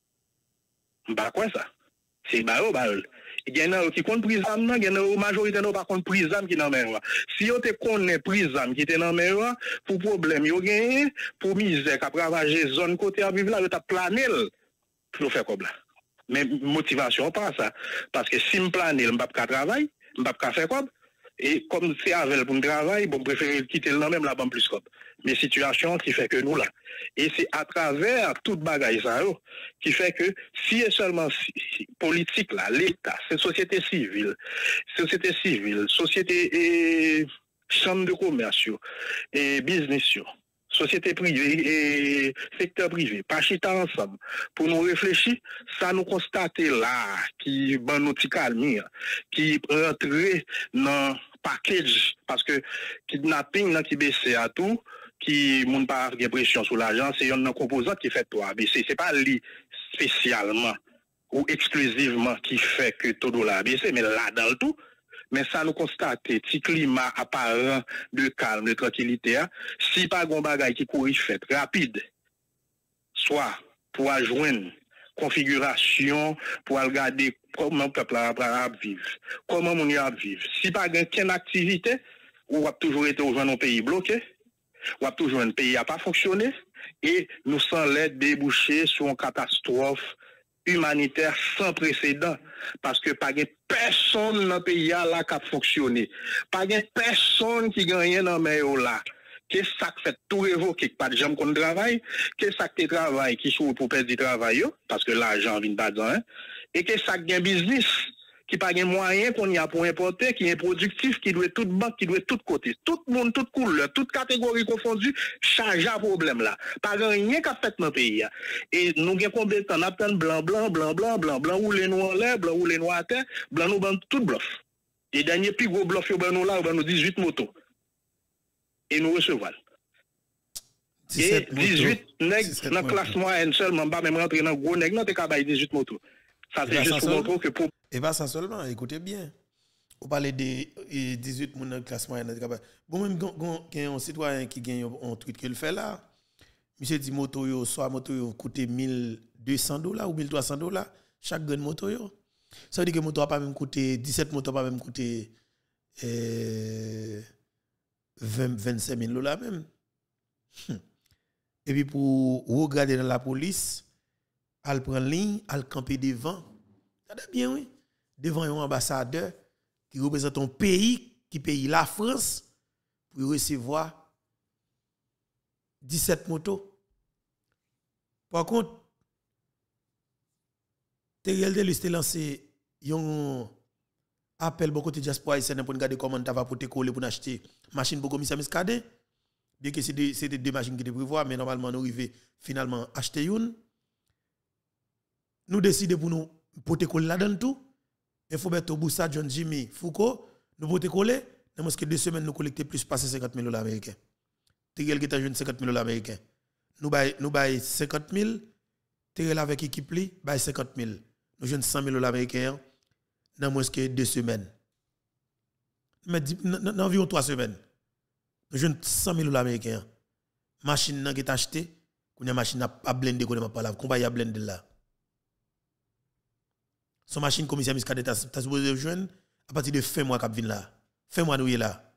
Bah quoi ça? C'est barol. Il y en a qui compte prise âme, il y en a majorité non pas compte prise âme qui dans mer. Si on te connaît prise âme qui était dans mer pour problème yo gagné, pour misère qu'a ravager zone côté à vivre là, yo t'a plané pour faire comme là. Mais motivation pas ça parce que si me planer, me pas travailler, me pas faire comme et comme c'est avec pour me travailler, bon préférer quitter le même là-bas plus comme. Mais situation qui fait que nous là. Et c'est à travers toute bagaille ça qui fait que si et seulement politique là, l'État, c'est société civile, société et chambre de commerce et business société privée et secteur privé, pas chita ensemble pour nous réfléchir, ça nous constater là qui ban nous petit calme, qui rentrer dans package parce que kidnapping là qui baisse à tout qui moun pas de pression sur l'argent c'est un composant qui fait toi baisser c'est pas lui spécialement ou exclusivement qui fait que tout dollar baisser mais là dans le tout mais ça nous constate petit climat apparent de calme de tranquillité si pas gon bagay qui courir fait rapide soit pour joindre configuration pour regarder comment le peuple a vivre comment mon a vivre si pas gain activité ou a toujours été au un pays bloqué ou a toujours un pays a pas fonctionné et nous sans l'aide déboucher sur une catastrophe humanitaire sans précédent parce que pas personne dans le pays là qui a fonctionné pas personne qui gagne dans mais là qu'est-ce ça fait tout révoquer pas de gens qu'on travaille qu'est-ce ça que travail qui sont pour perdre du travail parce que l'argent vient pas dedans et qu'est-ce ça gain business qui pas gain moyen qu'on y a pour importer qui est productif qui doit toute banque qui doit tout côté tout monde toute couleur toute catégorie confondue charge à problème là pas rien qu'a fait dans le pays et nous gain combien de temps on attend blanc ou les noirs en l'air blanc ou les noirs à terre blanc nous ban tout bluff et dernier plus gros bluff yo ban nous là ban nous 18 motos et nous recevons. Et 18 nègres dans la classe moyenne seulement, pas même rentrer dans gros nègres, non, t'es capable 18 motos. Ça c'est juste pour montrer que pour. Et pas ça seulement, écoutez bien. On parle de 18 moun dans la classe moyenne. Bon, même il y a un citoyen qui gagne un truc qu'il fait là. Monsieur dit moto yo, soit moto yo coûte $1,200 ou $1,300 chaque grande moto yo. Ça veut dire que moto a pas même coûté 17 motos pas même coûté 25 000 $ même. Et puis pour regarder dans la police, elle prend ligne, elle camper devant. Ça bien oui, devant un ambassadeur qui représente un pays qui paye la France pour recevoir 17 motos. Par contre, Teriel Delus a lancé un appel beaucoup de diaspora haïtienne pour regarder comment tu vas pour te coller pour acheter machine pour commissaire Miscadé. Bien que c'était deux machines qui étaient prévues, mais normalement nous arrivons finalement acheter une. Nous décidons pour nous pour te coller là-dedans tout. Infoberto Boussa, John Jimmy, Foucault, nous pour te coller. Dans moins que 2 semaines nous collecter plus de $50 000 américains. Terrell qui t'a jeune 50 000 dollars américains. Nous bail 50 000, Terrell avec équipe li, bail 50 000. Nous jeune 100 000 dollars américains dans moins que 2 semaines. Mais dans environ 3 semaines. Nous jeune 100 000 dollars américains. Machine qui est achetée, qu'on a machine à blender qu'on pas là, qu'on va y blender là. Son machine commissaire Muscadet t'as supposé joindre à partir de fin mois cap vinn là. Fin mois nous y là.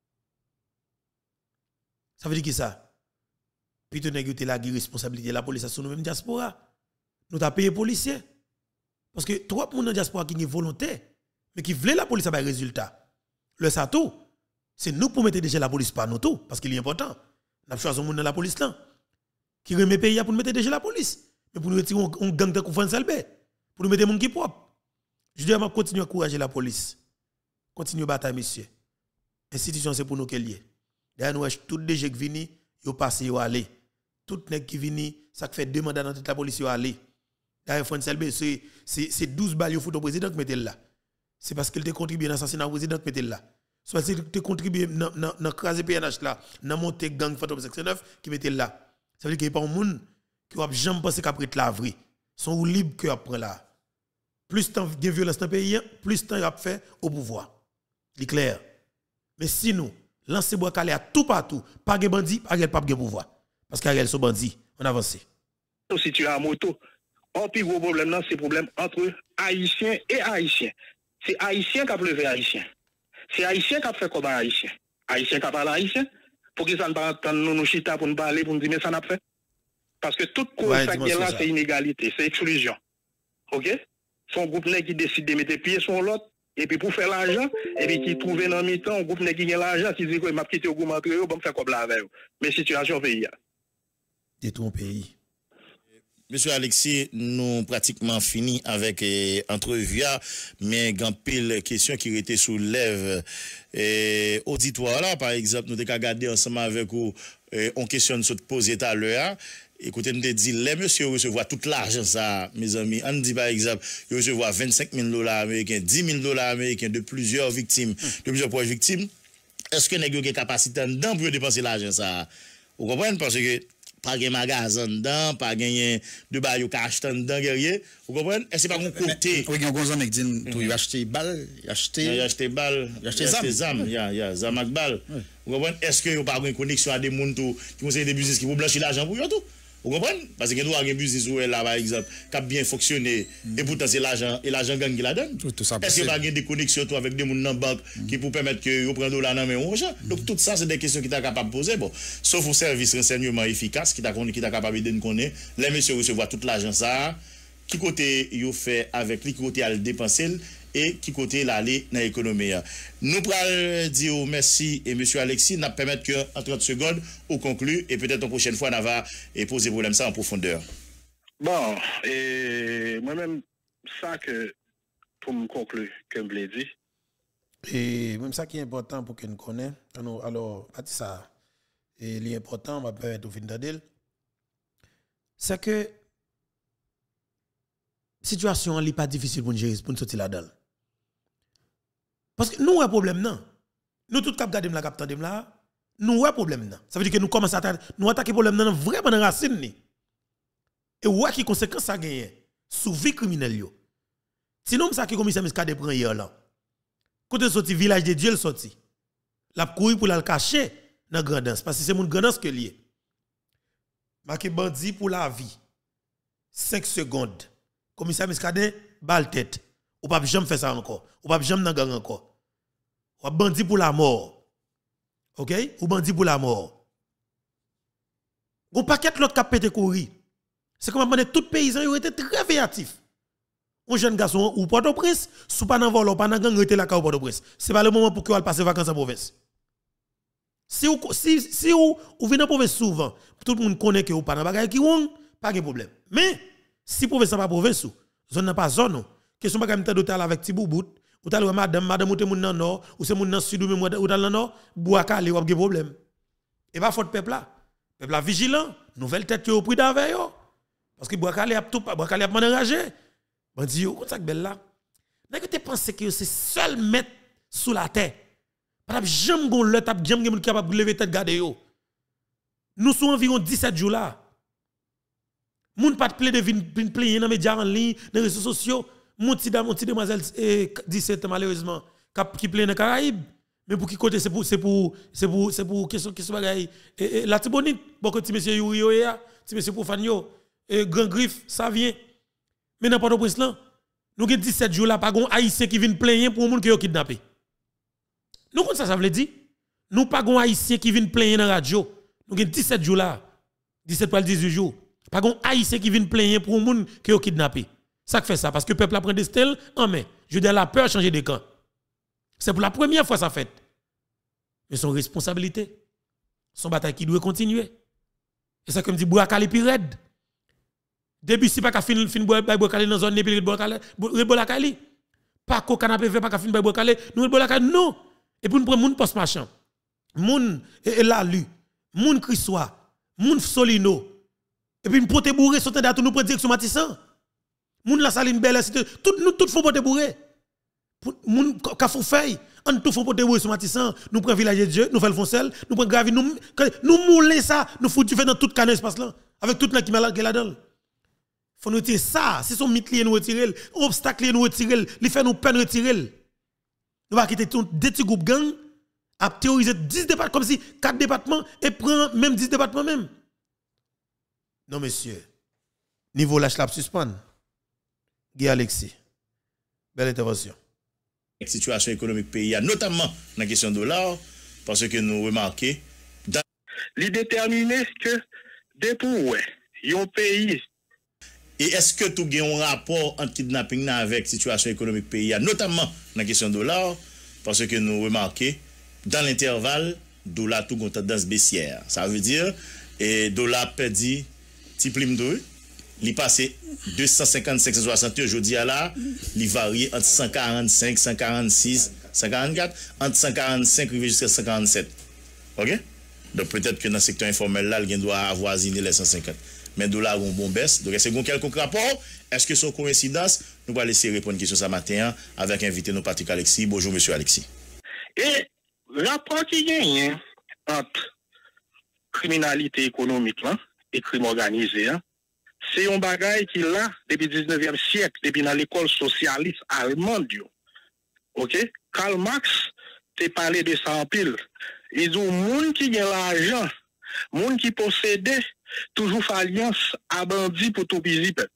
Ça veut dire qui ça? Puis tu n'as la responsabilité de la police sur nous-mêmes diaspora. Nous t'a payé policiers. Parce que trop de monde dans diaspora qui est volontaire mais qui veut la police à résultat. Le ça tout, c'est nous pour mettre déjà la police par nous tout parce qu'il est important. N'a choisi un monde dans la police là qui remet pays pour nous mettre déjà la police. Mais pour nous retirer on gang de Koufan Salbé pour nous mettre monde qui propre. Je dis à continuer à encourager la police. Continuez à bataille monsieur. Institution c'est pour nous qu'elle y est. D'ailleurs nous tout déjà qui vini, yo passé yo aller. Tout nèg qui vini, ça fait 2 mandats dans toute la police yo aller. D'ailleurs Koufan Salbé c'est 12 balles yo fout au président qui mettait là. C'est parce qu'il te contribué dans l'assassinat du président qui mettait là. Soit c'est te contribué dans craser PNH là, dans monter gang Fantôme 69 qui mettait là. Ça veut dire qu'il n'y a pas un monde qui va jamais penser qu'après la vraie. Sont libre que après là. Plus temps de violence dans le pays, plus temps il a fait au pouvoir. C'est clair. Mais si nous lancer bois calé à tout partout, pas de bandit, pas de pouvoir. Parce qu'Ariel sont bandits, on avance. Si tu as un moto, un plus gros problème là, c'est problème entre haïtiens et haïtiens. C'est haïtien qui a levé haïtien. C'est haïtien qui a fait comme haïtien. Haïtien qui a parlé haïtien. Pour que ça ne pas nous chita pour nous parler, pour nous dire mais ça n'a pas fait. Parce que toute cause là, c'est inégalité, c'est exclusion. OK? Son groupe qui décide de mettre pied sur l'autre, et puis pour faire l'argent, et puis qui trouve dans mi-temps, un groupe qui gagne l'argent, qui dit que m'a quitté au gouvernement, pour me faire comme la avec. Mais situation pays. De ton pays. Monsieur Alexis, nous pratiquement fini avec entrevue, mais il y a pile question qui était sous lèvres auditoire là, par exemple, nous avons regardé ensemble avec vous, on question se poser tout à l'heure. Écoutez, nous te dit, les monsieur recevoir tout l'argent ça, mes amis. On dit par exemple, ils recevoir 25 000 dollars américains, 10 000 dollars américains de plusieurs victimes, de plusieurs proches victimes. Est-ce que nous avons capacité dedans pour dépenser l'argent ça? Vous comprenez? Parce que pas de magasin dedans, pas de bail qui acheter dedans guerrier. Vous comprenez? Est-ce pas mon côté? Oui, il y a un gros mec dit, tu as acheté balle, il a acheté zam, zam ak balle. Vous comprenez? Est-ce que vous pas une connexion à des gens qui conseillent des business qui vont blanchir l'argent pour eux tout? Vous comprenez? Parce que nous avons un business où là, par exemple, qui a bien fonctionné, et pourtant c'est l'argent, et l'argent gang qui la donne. Est-ce que vous avez des connexions avec des gens dans la banque qui pour permettre que vous preniez $, mais on donc tout ça, c'est des questions qui sont capables de poser. Bon, sauf au service renseignement efficace, qui est capable de nous connaître, les messieurs recevoir tout l'argent ça, qui côté vous fait avec lui, qui côté à le dépenser, et qui côté l'aller dans l'économie. Nous pourrons dire merci et monsieur Alexis, nous permettre que en 30 secondes, on conclut et peut-être la prochaine fois, on va poser problème ça en profondeur. Bon, et moi-même, ça que pour me conclure, comme je l'ai dit. Et même ça qui est important pour que nous connaissions, alors, ça, et l'important, on va permettre au fin d'adil, c'est que la situation n'est pas difficile pour nous gérer, pour nous sortir là-dedans. Parce que nous avons un problème, non. Nous, tous les gars, là, nous avons un problème, non. Ça veut dire que nous commençons à attaquer le problème, non, vraiment dans la racine. Et où est-ce que conséquence ça gagne sous vie criminelle? Sinon, ça qui commissaire Muscadet prend hier là. Quand il sorti village de Dieu, il sorti. La courir pour la cacher dans la grandance. Parce que c'est mon grandance que lié. Marqué bandit pour la vie. 5 secondes. Commissaire Muscadet, balle tête. Ou pas jamais faire ça encore. Ou pas jamais dans gang encore. Ou bandit pour la mort. OK? Ou bandit pour la mort. Ou paquet l'autre qui a pété courir. C'est comme si tout paysan ils étaient très créatifs. Un jeune garçon ou Port-au-Prince, sous pas dans vol ou pas dans gang rete la ka Port-au-Prince. C'est pas le moment pour que passer vacances en province. Si vous venez en province souvent, tout le monde connaît que vous pas dans bagay qui wong, pas de problème. Mais si province pas province, zone n'a pas zone. Question pas comme d'hôtel avec petit boubout, ou t'as madame ou t'es moun nan nord, ou c'est moun nan sud ou même ou dans le nord, bois calé ou a des problème. Et pas faute peuple là. Peuple là vigilant, nouvelle tête au prix d'avec yo. Parce que bois calé a tout bois calé a man enragé. Bandi yo, comme ça que belle là. N'est-ce que tu penses que c'est seul mettre sous la terre? Pas jamais gon le tap jamais capable de lever tête garder yo. Nous sommes environ 17 jours là. Moun pas de plaît de venir player dans les médias en ligne, dans les réseaux sociaux. Mon petit demoiselle 17 malheureusement qui plaît dans les Caraïbes. Mais pour qui côté c'est pour question bagaille la tibonite beaucoup de monsieur Yorio ya, petit monsieur Profanio, Grand Griffe, ça vient. Mais n'importe où prince là, nous avons 17 jours là pas gon haïtien qui viennent plaigner pour monde qui ont kidnappé. Nous comme ça veut dire nous pas gon haïtien qui viennent plaigner dans radio. Nous avons 17 jours là. 17 pour 18 jours. Pas gon haïtien qui viennent plaigner pour monde qui ont kidnappé. Ça fait ça parce que le peuple a pris des stèles en main. Je veux dire la peur changer de camp. C'est pour la première fois ça fait. Mais son responsabilité, son bataille qui doit continuer. Et ça comme dit Bouakali pi red. Début si pas ka fin Bouakali dans zone puis Bouakali. Pas ko canapé fait pas ka fin Bouakali, nous Bouakali non. Et puis nous prend moun poste marchand. Moun Lalu, moun Crissois, moun Solino. Et puis nous pote bourré sauter d'atout nous prend direction Matissan. Moun la saline belle tout font pote bourré. Moun Kafou Feuille, on tout font pote bourré sur Matissan, nous prend village de Dieu, nous fait le foncel, nous prend gravi nous mouler ça, nous fout du fait dans toute canne espace là avec tout qui malade là-dedans. Faut nous retirer ça, si son mythe nous retirer, obstacle nous retirer, li fait nous peine retirer. Nous va quitter tout deux petits groupes gang à théoriser 10 départements comme si 4 départements et prend même 10 départements même. Non monsieur. Niveau lâche la suspendre. Guy Alexis. Belle intervention. La situation économique pays, notamment dans la question de dollar, parce que nous remarquons. Il déterminer que depuis un pays. Et est-ce que tout a un rapport entre kidnapping avec la situation économique pays, notamment dans la question de dollar, parce que nous remarquons, dans l'intervalle, dollar tout a tendance baissière. Ça veut dire, et dollar perdu, petit prime 2. Il passé 255, 160 aujourd'hui à là, il varie entre 145, 146, 144, entre 145 jusqu'à 147. OK? Donc peut-être que dans le secteur informel là, il doit avoisiner les 150. Mais dollar ont bon baisse. Donc est-ce que quelques rapport? Est-ce que c'est une coïncidence? Nous allons laisser répondre à une question ce matin avec invité nos Patrick Alexis. Bonjour monsieur Alexis. Et rapport qui gagne entre criminalité économique là, et crime organisé, hein, c'est un bagage qui là, depuis le 19e siècle, depuis dans l'école socialiste allemande. OK? Karl Marx t'a parlé de ça en pile. Il dit, moun qui a l'argent, moun qui possède, toujours fait alliance à bandit pour tout busy peuple.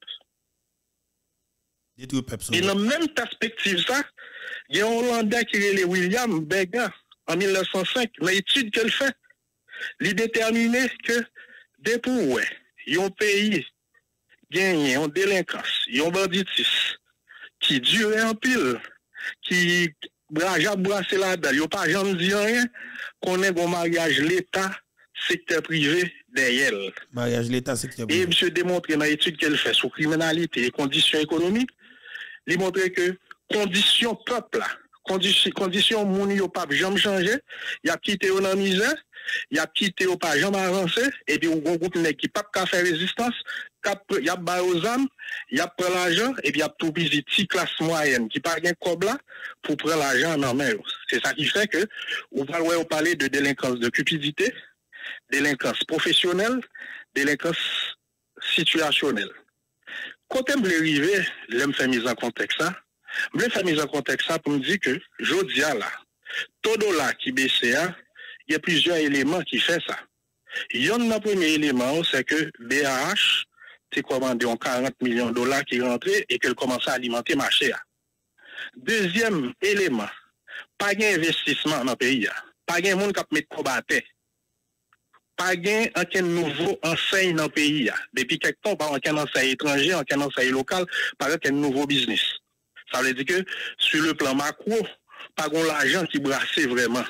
Et dans la même perspective, ça, il y a un Hollandais qui est William Begin en 1905, dans l'étude qu'elle fait, il déterminait que depuis un pays gagne en délinquance, en banditisme, qui dure en pile, qui brasse là-dedans, il n'y a pas jamais dit rien, qu'on ait un mariage l'État, secteur privé derrière. Mariage l'État, secteur privé. Et monsieur démontre dans l'étude qu'elle fait sur criminalité et conditions économiques, il montre que conditions peuple, conditions moun yo pas jamais changé, il a quitté dans la misère, il a quitté au pas jamais avancé, et puis un groupe qui pas qu'à faire résistance, il y a bas aux âmes, il y a prend l'argent, et puis il y a tout petit classe moyenne qui pas gain cob là pour prendre l'argent en main. C'est ça qui fait que on va parler de délinquance de cupidité, délinquance professionnelle, délinquance situationnelle. Quand je me arrivé, je me fais mise en contexte ça. Je me fais mise en contexte ça pour me dire que je dis là, tout dollar qui baisse, il y a plusieurs éléments qui font ça. Il y a un premier élément, c'est que BAH t'es commandé en 40 millions de dollars qui rentraient et qu'elle commence à alimenter le marché. Deuxième élément, pas d'investissement dans le pays. Pas de monde qui met combattre. Pas aucun nouveau enseigne dans le pays. Depuis quelque temps, pas aucun enseigne étranger, aucun enseigne local, pas aucun nouveau business. Ça veut dire que sur le plan macro, pas l'argent qui brasse vraiment.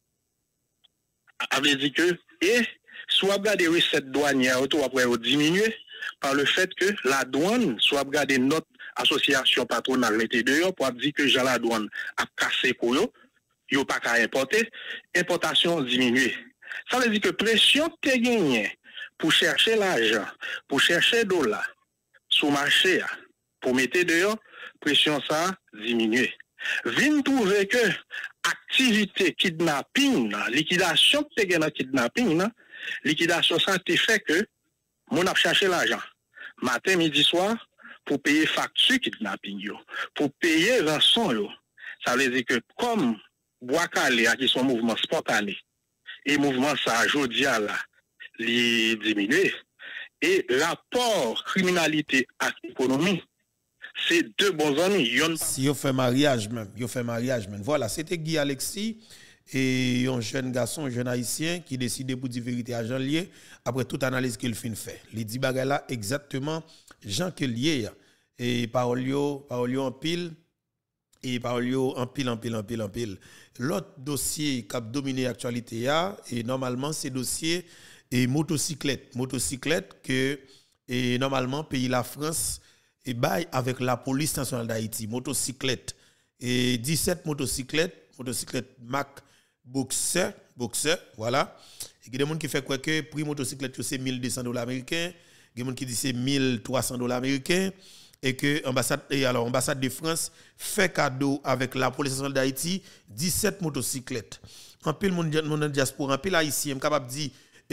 Ça veut dire que, et soit regarder les recettes douanières, après diminuer, par le fait que la douane, soit regarder notre association patronale l'intérieur pour dire que la douane a cassé pour eux, ils n'ont pas qu'à importer, importation diminuée. Ça veut dire que pression que tu gagné pour chercher l'argent, pour chercher dollars sur le marché, pour mettre dehors, pression ça diminue. Vin trouver que activité kidnapping, liquidation que tu gagné dans kidnapping, Liquidation, ça te fait que mon a cherché l'argent. Matin, midi, soir, pour payer facture kidnapping, yo, pour payer rançon. Yo. Ça veut dire que comme Bois-Calais, qui sont mouvement spontané, et mouvement ça, aujourd'hui, là, les diminuer, et rapport criminalité à l'économie, c'est deux bons amis. Si vous fait mariage même, Voilà, c'était Guy Alexis et un jeune garçon, un jeune haïtien qui décide pour dire vérité à Jean Lié après toute analyse qu'il fin fait. Il dit bagay là exactement Jean que lié et parole en pile et parole en pile. L'autre dossier qui a dominé l'actualité et normalement c'est dossier et motocyclette que et normalement pays la France et bail avec la police nationale d'Haïti motocyclette et 17 motocyclette Mac Boxer voilà et il y a des gens qui fait quoi que prix motocyclette c'est $1,200 américains, il y a des gens qui dit c'est $1,300 américains et que ambassade de France fait cadeau avec la police nationale d'Haïti 17 motocyclettes. En pile monde diaspora, en pile haïtien capable dire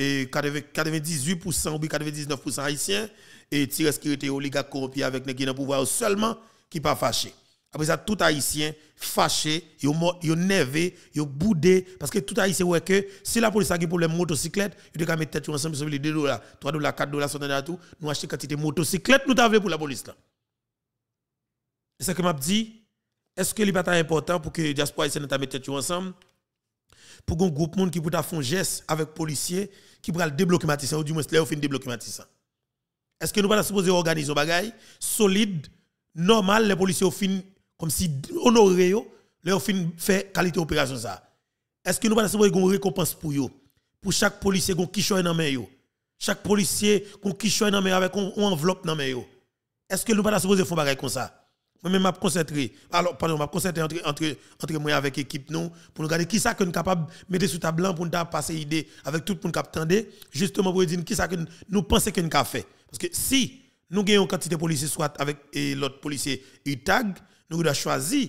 98% ou 99% haïtiens et tiré sécurité oligarque corrompu avec nèg qui dans pouvoir seulement qui pas fâché. Après ça tout haïtien fâché, yo nervé, yo boudé parce que tout haïtien ouais que si la police a un problème motocyclette, il doit mettre tête ensemble sur les $2, $3, $4 $100 tout, nous acheter quantité motocyclette nous t'avons pour la police là. C'est ce que m'a dit, est-ce que il pas important pour que diaspora haïtienne ta mettre tête ensemble pour un groupe monde qui peut faire un geste avec policiers qui pourra débloquer Matissan ou du moins là fin débloquer Matissan. Est-ce que nous pas supposé organiser un bagage solide, normal les policiers au fin comme si honoré yo, leur fin fait qualité opération ça. Est-ce que nous pas supposé une récompense pour yo? Pour chaque policier gon quichoy dans main yo. Chaque policier gon quichoy dans main avec une enveloppe dans main yo. Est-ce que nous pas supposé faire bagage comme ça? Moi même m'a concentré. Alors pardon, m'a concentré entre moi avec l'équipe nous pour nous regarder qui ça que nous capable mettre sur table blanc pour nous passer idée avec tout le monde qui attendait justement pour dire qui ça que nous pensons que nous a fait. Parce que si nous gagnons une quantité de policiers soit avec l'autre policier UTAG, nous devons choisir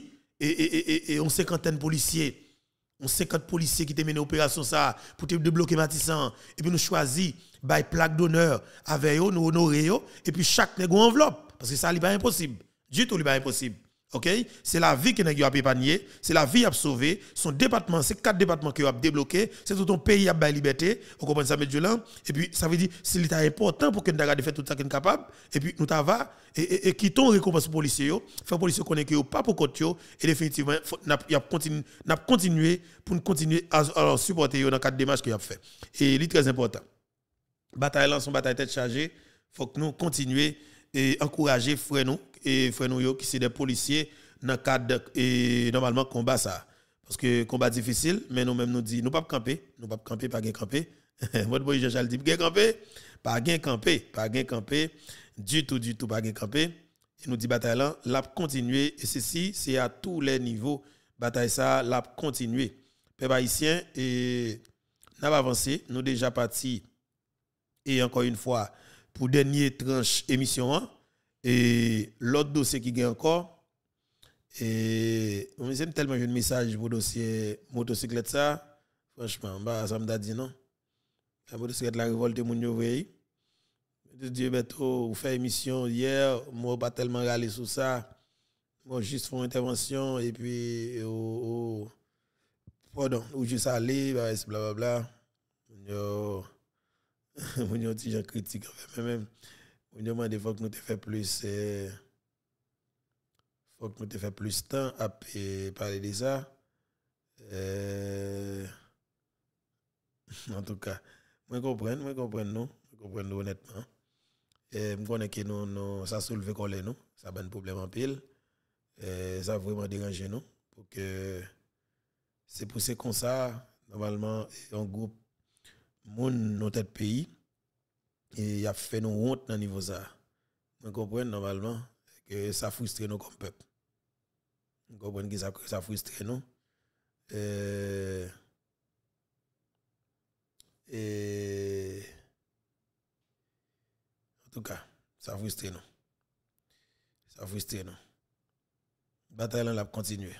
et on cinquantaine policiers, on 50 policiers qui te mené opération ça pour te débloquer Matissan et puis nous choisir by plaque d'honneur avec eux, nous honorer eux et puis chaque nèg enveloppe parce que ça n'est pas impossible. Du tout, il n'est pas impossible. OK? C'est la vie qui a épargné, c'est la vie qui a sauvé. Son département, c'est 4 départements qui ont débloqué, c'est tout ton pays qui a la liberté. Vous comprenez ça, M. Jolan? Et puis, ça veut dire, c'est l'état important pour que nous ayons fait tout ça qui est capable. Et puis, nous avons et quittons récompense aux policiers, faire policiers connaissent que pas pour côté, et définitivement, nous avons continué pour nous continuer à supporter dans le cadre des démarches qu'il a fait. Et c'est très important. Bataille là, son bataille tête chargée, il faut que nous continuions et encourager frères nous qui sont des policiers dans le cadre et normalement combat ça parce que combat difficile mais nous même nous dit nous pas camper pas gain camper votre boy Jean-Charles dit pas gain camper du tout pas gain camper et nous dit bataille là l'a continuer et ceci c'est à tous les niveaux bataille ça l'a continuer peuple haïtien et n'a pas avancé nous déjà parti et encore une fois pour dernière tranche émission et l'autre dossier qui gagne encore et on j'aime tellement un message pour dossier motocyclette ça franchement bah ça me dit non la motocyclette la révolte mon yo veille Dieu beto ou fait émission hier moi pas tellement râler sur ça moi juste font intervention et puis pardon ou juste aller bla bla bla yo mon yo ti gens critique même on demande faut que nous te fait plus temps à parler de ça en tout cas moi comprends nous honnêtement et me connais que nous ça soulever colère nous ça ben problème en pile ça vraiment déranger nous pour que c'est poussé comme ça normalement un groupe moun notre pays et il a fait nous honte dans niveau ça. Vous comprenez normalement que ça frustre nous comme peuple. Vous comprenez que ça frustre nous. Et en tout cas, ça frustre nous. Ça frustre nous. Bataille là continuer.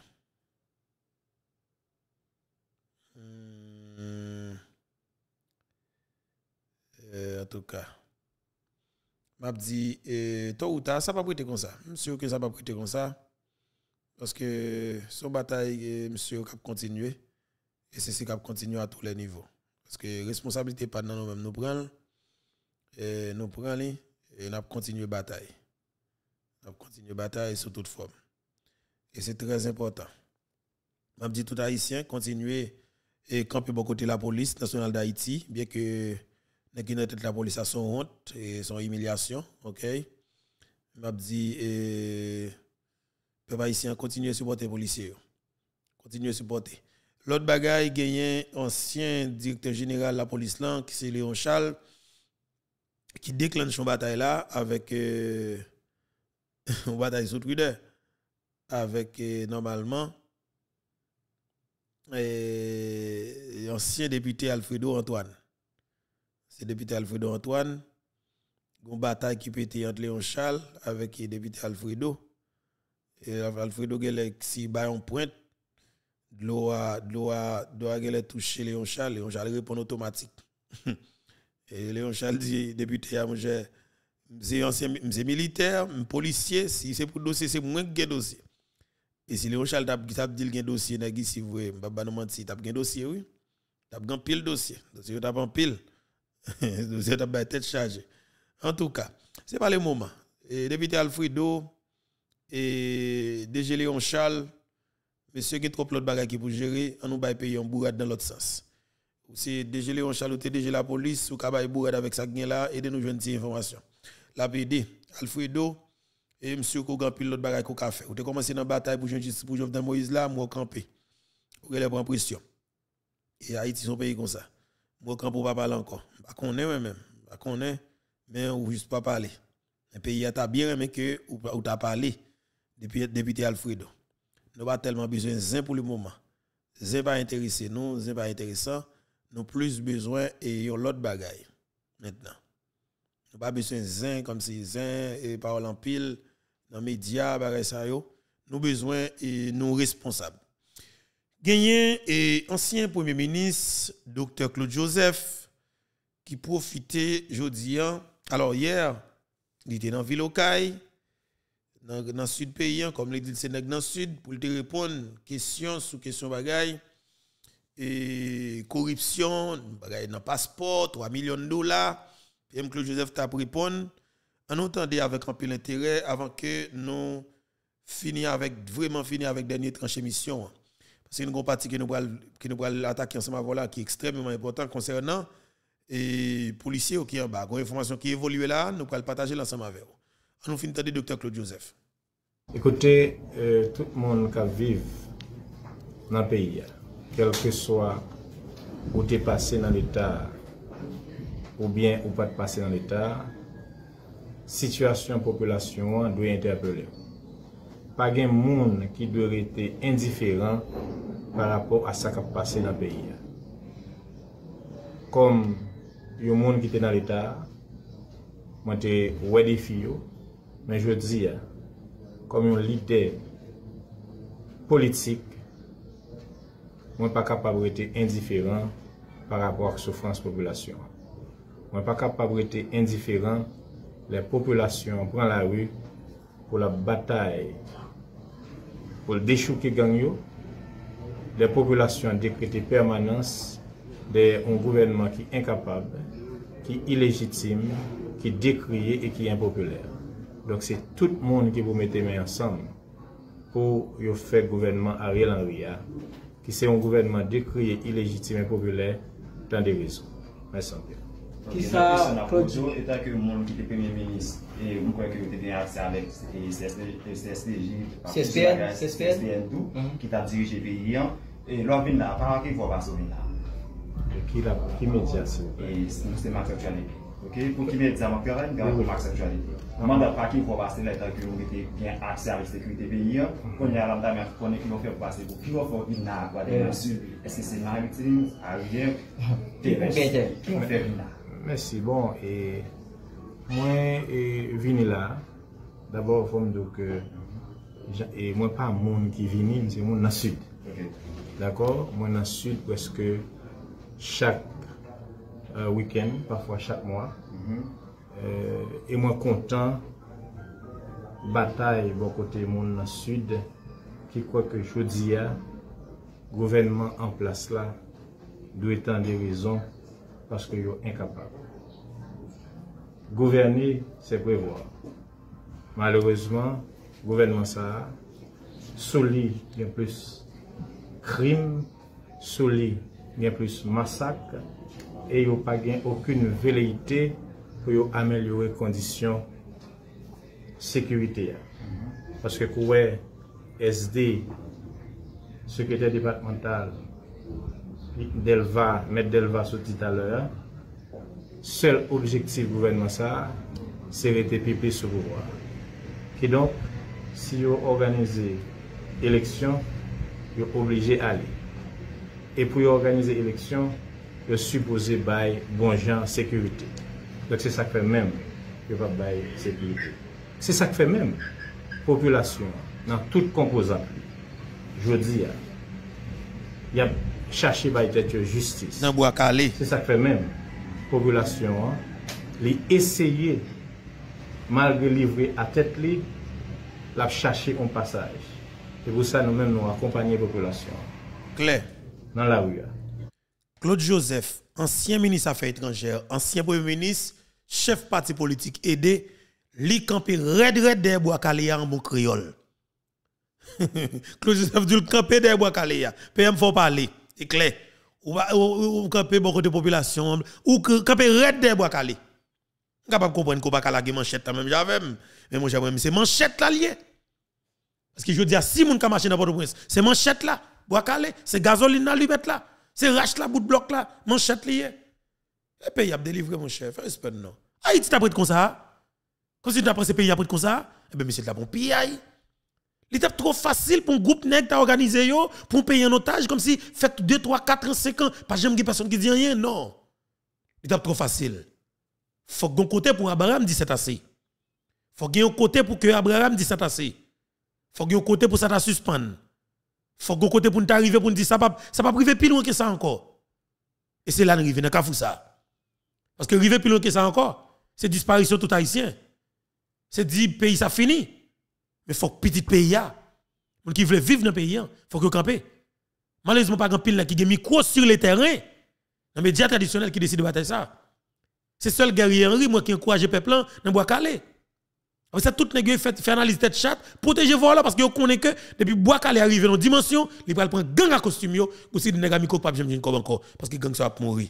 tout cas. M'a dit, tôt ou tard, ça va pas prêter comme ça. Monsieur, que ça va prêter comme ça. Parce que son bataille, monsieur, cap continuer. Et c'est ce qui va continuer à tous les niveaux. Parce que responsabilité pas dans nous-mêmes, nous prenons. Et nous prenons et nous continuer bataille. Nous continuer bataille sous toute forme. Et c'est très important. M'a dit tout haïtien, continuer et camper bon côté la police nationale d'Haïti, bien que la police a son honte et son humiliation, ok? M'a dit peuple haïtien continuer à supporter les policiers. Continuer à supporter. L'autre bagaille gagné ancien directeur général de la police là qui c'est Léon Charles qui déclenche une bataille là avec une bataille sous Twitter avec normalement ancien député Alfredo Antoine. C'est député Alfredo Antoine. Une bataille qui peut être entre Léon Charles avec le député Alfredo. Et Alfredo si ba on pointe doit toucher Léon Charles répond automatique. Et Léon Charles dit député à c'est militaire, policier, si c'est pour dossier c'est moins que dossier. Et si Léon Charles t'a dit un dossier nèg si vous pas non menti, t'a un dossier oui. T'a un pile dossier t'a en pile. Dossier t'a tête chargée. En tout cas, c'est pas le moment. Et député Alfredo et DG Léon Charles, monsieur qui trop l'autre bagaille qui pour gérer, on nous va payer un bourrade dans l'autre sens. C'est DG Léon Charles ou DG la police ou kabay bourrade avec ça gain là et de nous joindre des informations. La PD Alfredo et monsieur ko grand pile l'autre bagaille ko ka fait. Ou te commencé dans bataille pour justice pour Jovenel Moïse là, moi camper. Pour les prendre pression. Et Haïti son pays comme ça. Moi camp pour pas parler encore. Pas connaît même, pas connaît mais ou juste pas parler. Un pays a bien aimé que ou t'a parlé depuis député Alfredo. Nous pas tellement besoin zin pour le moment. Zin pas intéressé nous, zin pas intéressant. Nous plus besoin et l'autre bagaille maintenant. Nous pas besoin zin comme si zin et parole en pile dans médias bagaille ça yo. Nous besoin et nous responsables. Gagné et ancien premier ministre Dr Claude Joseph qui profitait jodi. Alors hier, il était dans ville Okaï, dans le sud pays, comme il dit c'est dans le sud pour te répondre question sous question bagaille et corruption, bagaille dans passeport, 3 millions de dollars. PM Claude Joseph t'a répondre. On entendait avec un peu d'intérêt avant que nous vraiment finir avec dernière tranche émission. Parce que nous avons partie qui nous va attaquer ensemble voilà qui est extrêmement important concernant et policiers qui en bas, une information qui évolue là, nous allons partager l'ensemble avec vous. On nous finit de Dr Claude Joseph. Écoutez, tout le monde qui vit dans le pays, quel que soit où tu es passé dans l'État ou bien ou pas passé dans l'État, situation population doit interpeller. Pas de monde qui doit être indifférent par rapport à ce qui a passé dans le pays. Comme il y a des gens qui étaient dans l'État, moi j'ai ouais des filles, mais je dis, comme un leader politique, moi je ne suis pas capable d'être indifférent par rapport à la souffrance de la population. Moi je ne suis pas capable d'être indifférent, les populations prennent la rue pour la bataille, pour le déchouquer gang, les populations décrétent permanence d'un gouvernement qui est incapable, qui est illégitime, qui est décrié et qui est impopulaire. Donc c'est tout le monde qui vous mettez main ensemble pour faire gouvernement Ariel Henry, qui c'est un gouvernement décrié, illégitime et impopulaire dans des raisons. Merci. Qui ça, Claude étant que le monde qui était premier ministre et vous croyez que vous avez accès avec CSPN tout, qui t'a dirigé le pays, et l'on vient là, par qui va passer là. Qui média c'est c'est Max Actualité. OK, pour qui média ma période, pour Max Actualité. Mandat pas qui va passer là que vous avez bien accès à la sécurité pays, qu'on y a là mais qu'on est qui va faire passer pour qui va faire une là, quoi sud. Est-ce que c'est maritime, aérien, terrestre qui va faire là. Merci. Bon, et moi, vini là, d'abord, il faut me dire que et moi, pas un monde qui vient, c'est mon dans le sud. D'accord? Moi, dans le sud, parce que chaque week-end, parfois chaque mois. Et moi content, bataille bon côté monde dans le sud, qui croit que je dis, gouvernement en place là, doit être des raisons parce que sont incapables. Gouverner, c'est prévoir. Malheureusement, le gouvernement ça, solide, il y a plus crime, solide, il y a plus massacre, et il n'y a pas aucune velléité pour améliorer les conditions de sécurité. Parce que quand SD, secrétaire départemental, Delva, M. Delva sorti tout à l'heure, seul objectif du gouvernement ça, c'est de piper sur le pouvoir. Et donc, si vous organisez l'élection, vous êtes obligé d'aller. Et pour organiser l'élection, vous supposez bailler bon genre sécurité. Donc c'est ça qui fait même que vous bailler sécurité. C'est ça qui fait même population dans toute composante. Je dis, il y a cherché bailler justice. Dans bois calé. C'est ça qui fait même population les essayer malgré livrer à tête libre la chercher un passage. Et pour ça nous-mêmes nous accompagner la population. Claire. Dans la rue. Claude Joseph, ancien ministre des Affaires étrangères, ancien premier ministre, chef parti politique aidé, li campé red des bois calé en bon créole. Claude Joseph dit le campé des bois calé. PM faut parler, c'est clair. Ou camper bon côté population ou camper red des bois calé. Capable comprendre qu'on pas la manchette même j'avais mais moi j'aime c'est manchette là lié. Parce que je dis si moun ka marcher dans Port-au-Prince, c'est manchette là, bois calé, c'est gasoline là lui mettre là, c'est rache là bout de bloc là, manchette lié. Et pays a délivré mon chef, respect non. Haïti t'a pris comme ça. Quand tu t'as ce pays a pris comme ça, eh ben monsieur là bon pays. Il était trop facile pour un groupe nèg t'a organisé yo pour payer un otage comme si fait 2 3 4 5 ans pas jamais personne qui dit rien non. Il était trop facile. Faut que côté pour Abraham dit c'est assez. Faut que un côté pour que Abraham dit c'est assez. Faut que un côté pour ça ta suspendre. Faut que côté pour t'arriver pour dire ça pas privé plus loin que ça encore. Et c'est là arrivé dans ka fou ça. Parce que arriver plus loin que ça encore, c'est disparition tout haïtien. C'est dire pays ça fini. Mais il faut que petit pays a. Moun qui veut vivre dans le pays, faut que camper. Malheureusement pas grand pile qui a micro sur le terrain. Dans les médias traditionnels qui décident de battre ça. C'est seul guerrier Henri moi qui encourage peuple dans bois calé. Après ça tout nèg fait analyse tête chat, protéger voilà parce que on connaît que depuis bois calé arrivé dans dimension, il va prendre gang à costume yo pour si nèg micro pas jamais comme encore parce que gang ça va mourir.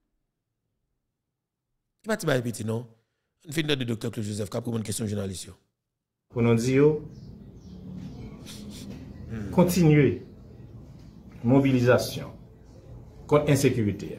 Qui va te petit non? On fin de docteur Claude Joseph qui a posé une question journaliste. Pour nous dire, continuer mobilisation contre l'insécurité.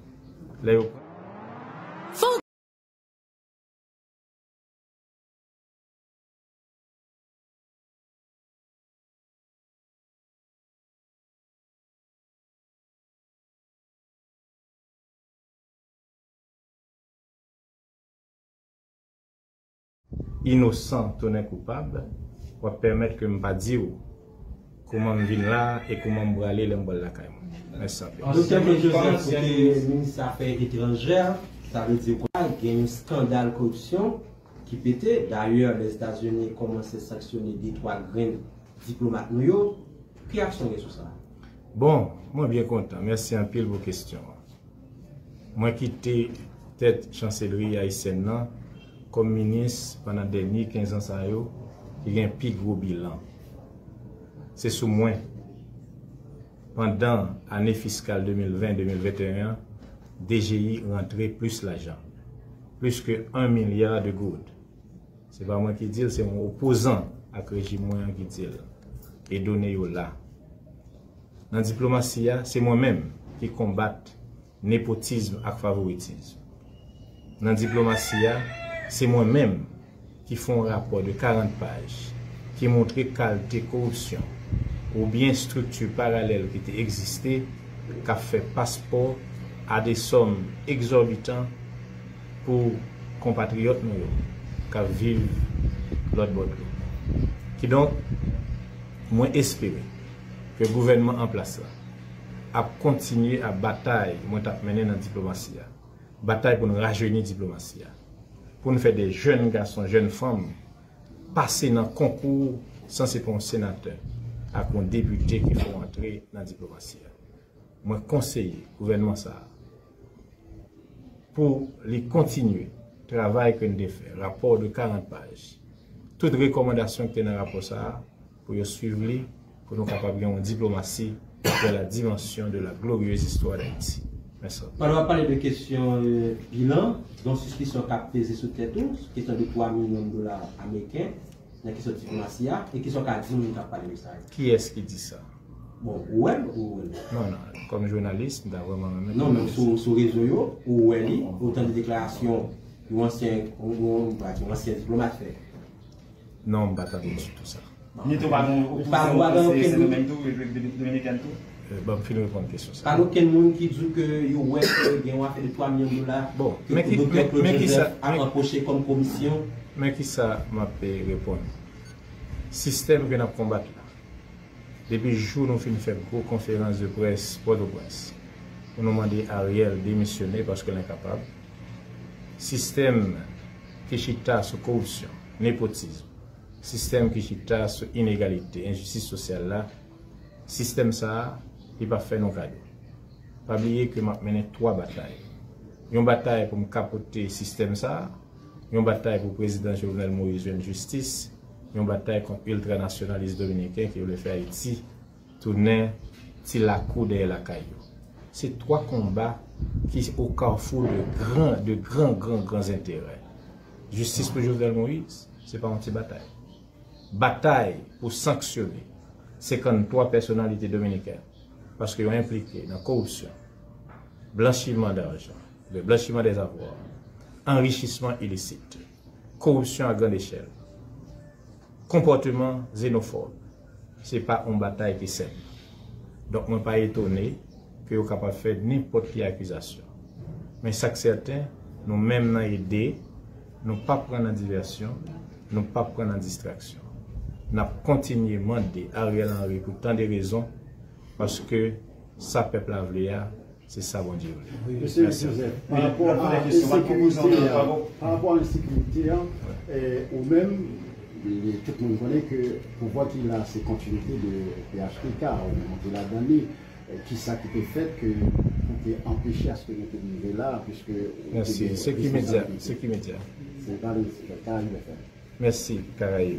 Innocent, tonnerre coupable, pour permettre que je ne pas dire comment je viens là et comment je aller dans la caille. Merci. Docteur Joseph, le ministre des Affaires étrangères, ça veut dire quoi? Il y a un scandale de corruption qui pétait. D'ailleurs, les États-Unis commencent à sanctionner des 3 grands diplomates. Quelle action est sur ça? Bon, moi bien content. Merci un peu pour vos questions. Moi qui quitté tête chancellerie haïtienne comme ministre pendant les derniers 15 ans, il y a un plus gros bilan. C'est sous moi. Pendant l'année fiscale 2020-2021, DGI rentrait plus l'argent. Plus que 1 milliard de gouttes. Ce n'est pas moi qui dis, c'est mon opposant à ce régime qui dit. Et donné là. Dans la diplomatie, c'est moi-même qui combatte népotisme et favoritisme. Dans la diplomatie, c'est moi-même qui font un rapport de 40 pages qui montre qualité corruption ou bien structure parallèle qui existait, qui a fait passeport à des sommes exorbitantes pour compatriotes qui vivent l'autre bord. Qui donc, moi espérer que le gouvernement en place a continué à bataille, moi mener dans la diplomatie. bataille pour nous rajeunir la diplomatie. Pour nous faire des jeunes garçons, jeunes femmes, passer dans le concours sans c'est pour un sénateur, à un député qui faut entrer dans la diplomatie. Moi, conseiller le gouvernement ça pour les continuer le travail que nous avons fait, rapport de 40 pages. Toutes les recommandations qui sont dans le rapport ça, pour suivre les, pour nous capables d'avoir une diplomatie de la dimension de la glorieuse histoire d'Haïti. Merci. On va parler de questions bilan, dont suspicion qu'a pesé sous tête, question de 3 millions de dollars américains, la question de diplomatie, et question qu'a dit nous parlé de ça. Qui est-ce qui dit ça? Bon, Ouel ou Non, comme journaliste, vraiment. Non, mais sur réseau, ou Ouel, autant de déclarations d'un ancien diplomate fait. Non, on ne va pas dire tout ça. Ni tout pas c'est domaine tout, dominicain tout. Bon, je vais répondre à la question. Pas aucun monde qui dit que Ouel a fait de 3 millions de dollars. Bon, mais qui ça a approché comme commission. Mais qui ça m'a fait répondre? Système que nous combattons là. Depuis le jour où nous avons fait une conférence de presse, Port-au-Prince, nous avons demandé à Ariel de démissionner parce qu'elle est incapable. Système qui chita sur corruption, népotisme, système qui chita sur inégalité, injustice sociale là, système ça, il va faire nos cadeaux. Pas oublier que m'a mené 3 batailles. Une bataille pour me capoter le système ça, une bataille pour le président Jovenel Moïse une justice, une bataille contre l'ultranationaliste dominicain qui voulait faire Haïti tourner la cour derrière la caillou. C'est 3 combats qui sont au carrefour de grands intérêts. Justice pour Jovenel Moïse, ce n'est pas une petite bataille. Bataille pour sanctionner 53 personnalités dominicaines parce qu'ils ont impliqué dans la corruption, blanchiment d'argent, le blanchiment des avoirs, enrichissement illicite, corruption à grande échelle, comportement xénophobe. Ce n'est pas une bataille qui est simple. Donc, je ne suis pas étonné que vous êtes capable de faire n'importe quelle accusation. Mais ce qui est certain, nous-mêmes, nous aider, nous ne pas prendre en diversion, nous ne pas prendre en distraction. Nous avons continué à demander à Ariel Henry pour tant de raisons, parce que ça peuple a voulu, c'est ça bon Dieu. Monsieur Joseph, par rapport à l'insécurité, ou même, tout le monde connaît que pour voir qu'il a ces continuités de PHTK, ou de la dernière, qui ça qui peut faire que pour empêcher à ce que nous arrivions là, puisque... Merci, c'est qui média. C'est pas le Caraïbe. Merci, Caraïbe.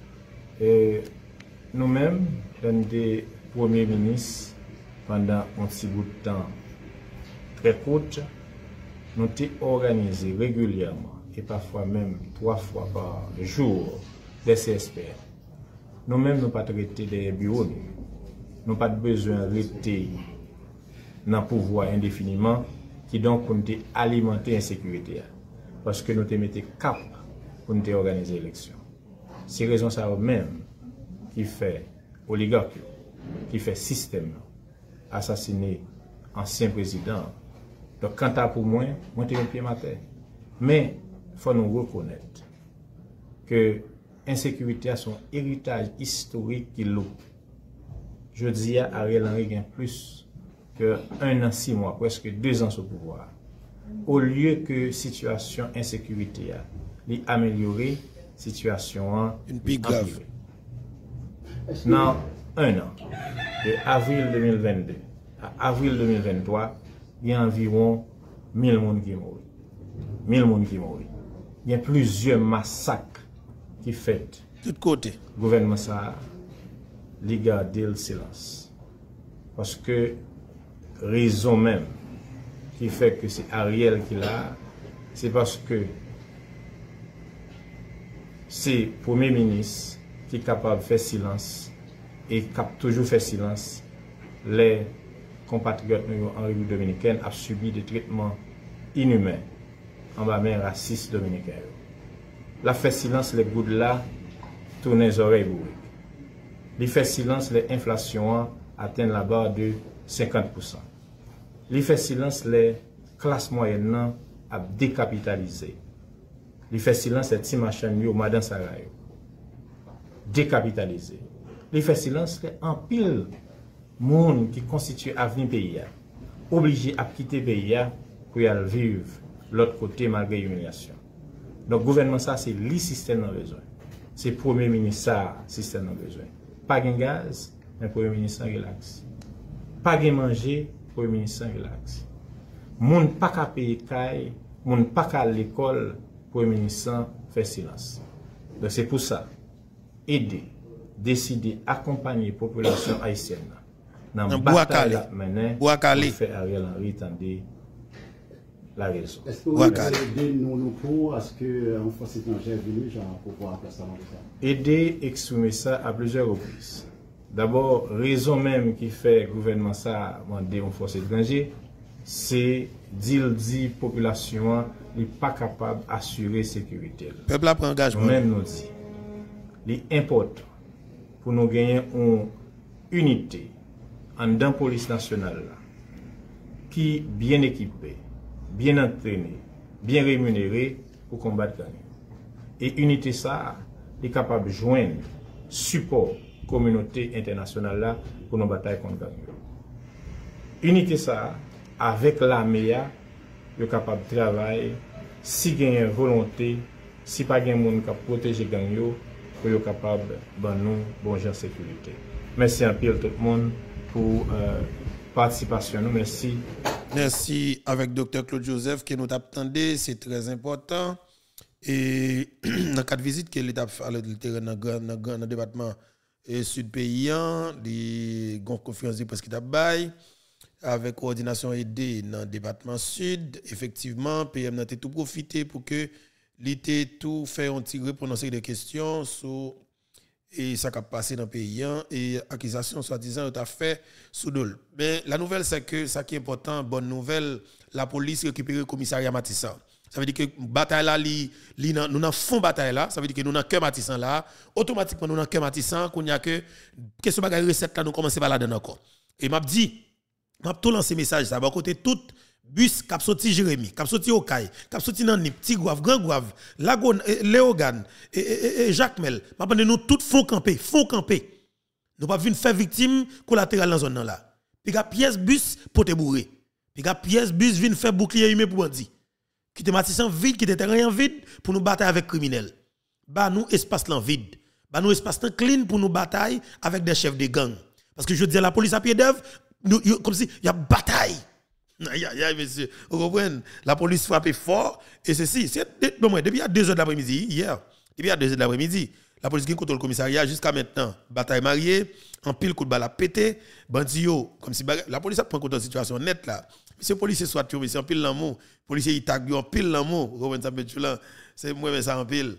Nous-mêmes, l'un des premiers ministres, pendant un petit bout de temps très court, nous avons organisé régulièrement, et parfois même 3 fois par jour, des CSPR. Nous-mêmes, nous n'avons pas traité des bureaux. Nous n'avons pas besoin de rester dans le pouvoir indéfiniment, qui donc nous alimenter l'insécurité. Parce que nous avons mis cap pour nous organiser l'élection. C'est raison ça même qui fait oligarque, qui fait système, assassiner ancien président. Donc, quant à pour moi, je suis un pied à terre. Mais il faut nous reconnaître que l'insécurité a son héritage historique qui l'eau. Je dis à Ariel Henry gagne plus que 1 an, 6 mois, presque 2 ans au pouvoir. Au lieu que situation insécurité a améliorer, situation une plus grave. Dans 1 an, de avril 2022 à avril 2023, il y a environ 1000 personnes qui mourent. 1000 personnes qui mourent. Il y a plusieurs massacres qui fait. De côté. Le gouvernement ça a gardé le silence. Parce que raison même qui fait que c'est Ariel qui l'a, c'est parce que c'est le Premier ministre qui est capable de faire silence et qui a toujours fait silence. Les compatriotes en République dominicaine ont subi des traitements inhumains en bas main raciste dominicain. La fait silence, les gouttes là tournent les oreilles bourrées. Il fait silence, les inflations atteignent la barre de 50%. Il fait silence, les classes moyennes a décapitalisé. Il fait silence, les petits machins au Madame Sarayo. Décapitalisé. Il fait silence, les en pile monde qui constitue l'avenir pays, obligé à quitter le pays pour y aller vivre l'autre côté malgré humiliation. Donc, gouvernement, ça, c'est le système dans besoin. C'est Premier ministre, ça, système dans besoin. Pas de gaz, mais Premier ministre, relax. Pas de manger, Premier ministre, relax. Moun pas qu'à payer caille, moun pas qu'à l'école, Premier ministre, fait silence. Donc, c'est pour ça, aider, décider, accompagner la population haïtienne dans la bataille menée pour faire Ariel Henry tendre la raison. Est-ce que vous pouvez aider nous pour à ce qu'un force étrangère vienne pour pouvoir faire ça? Aider, exprimer ça à plusieurs reprises. D'abord, raison même qui fait le gouvernement ça demander une force étrangère, c'est dit population n'est pas capable d'assurer la sécurité. Le peuple a pris engagement. Même nous dit, il est important pour nous gagner une unité en dans police nationale qui est bien équipée, bien entraînée, bien rémunérée pour combattre gang. Et unité ça est capable de joindre support communauté internationale là pour nos batailles contre gang. Unité ça avec l'armée est capable de travailler si il y a une volonté, si pas de monde qui protéger gang yo, pour être capable de nous bon genre sécurité. Merci un peu tout le monde pour participation. Merci. Merci avec Dr. Claude Joseph qui nous attendait, c'est très important. Et dans le cadre de visite que l'État fait dans le département sud paysan, des conférences de presse qui bail avec coordination aidée dans le département sud, effectivement, PM a tout profité pour que l'État tout fait un petit prononcer des questions sur et ça qui a passé dans le pays et accusation soi-disant est fait sous dol. Mais la nouvelle c'est que ça qui est important, bonne nouvelle, la police récupère le commissariat Matissan. Ça veut dire que bataille là nous n'avons fond bataille là, ça veut dire que nous n'avons que Matissan là, automatiquement nous n'avons que Matissan qu'on y a que question bagage recette là nous commencer par là dedans encore. Et m'a dit m'a tout lancé message ça va côté tout bus cap sorti Jérémy, cap sorti Okaï, cap sorti Nanip, Tigouave, Grand Gouave, Lagon, Léogane et Jacques Mel. M'a demandé nous tout font camper. Nous pas venir faire victime collatérale dans zone là. Puis ga pièce bus pour te bourrer. Puis ga pièce bus vinn faire bouclier humain pour bandi. Qui te Matissan vide, qui te terrain vide pour nous batailler avec criminels. Ba nous espace là vide. Ba nous espace là clean pour nous batailler avec des chefs de gang. Parce que je dis la police à pied d'œuvre comme si il y a bataille. Aïe, monsieur, vous comprenez? La police frappe fort et ceci. Depuis à 2h de l'après-midi, hier, depuis à 2h de l'après-midi, la police qui contrôle le commissariat jusqu'à maintenant, bataille mariée, en pile coup de balle à péter, bandit comme si la police a pris compte de la situation nette là. Monsieur policier soit tué, monsieur en pile l'amour, policier il tag en pile l'amour, vous comprenez ça, c'est moi mais ça en pile.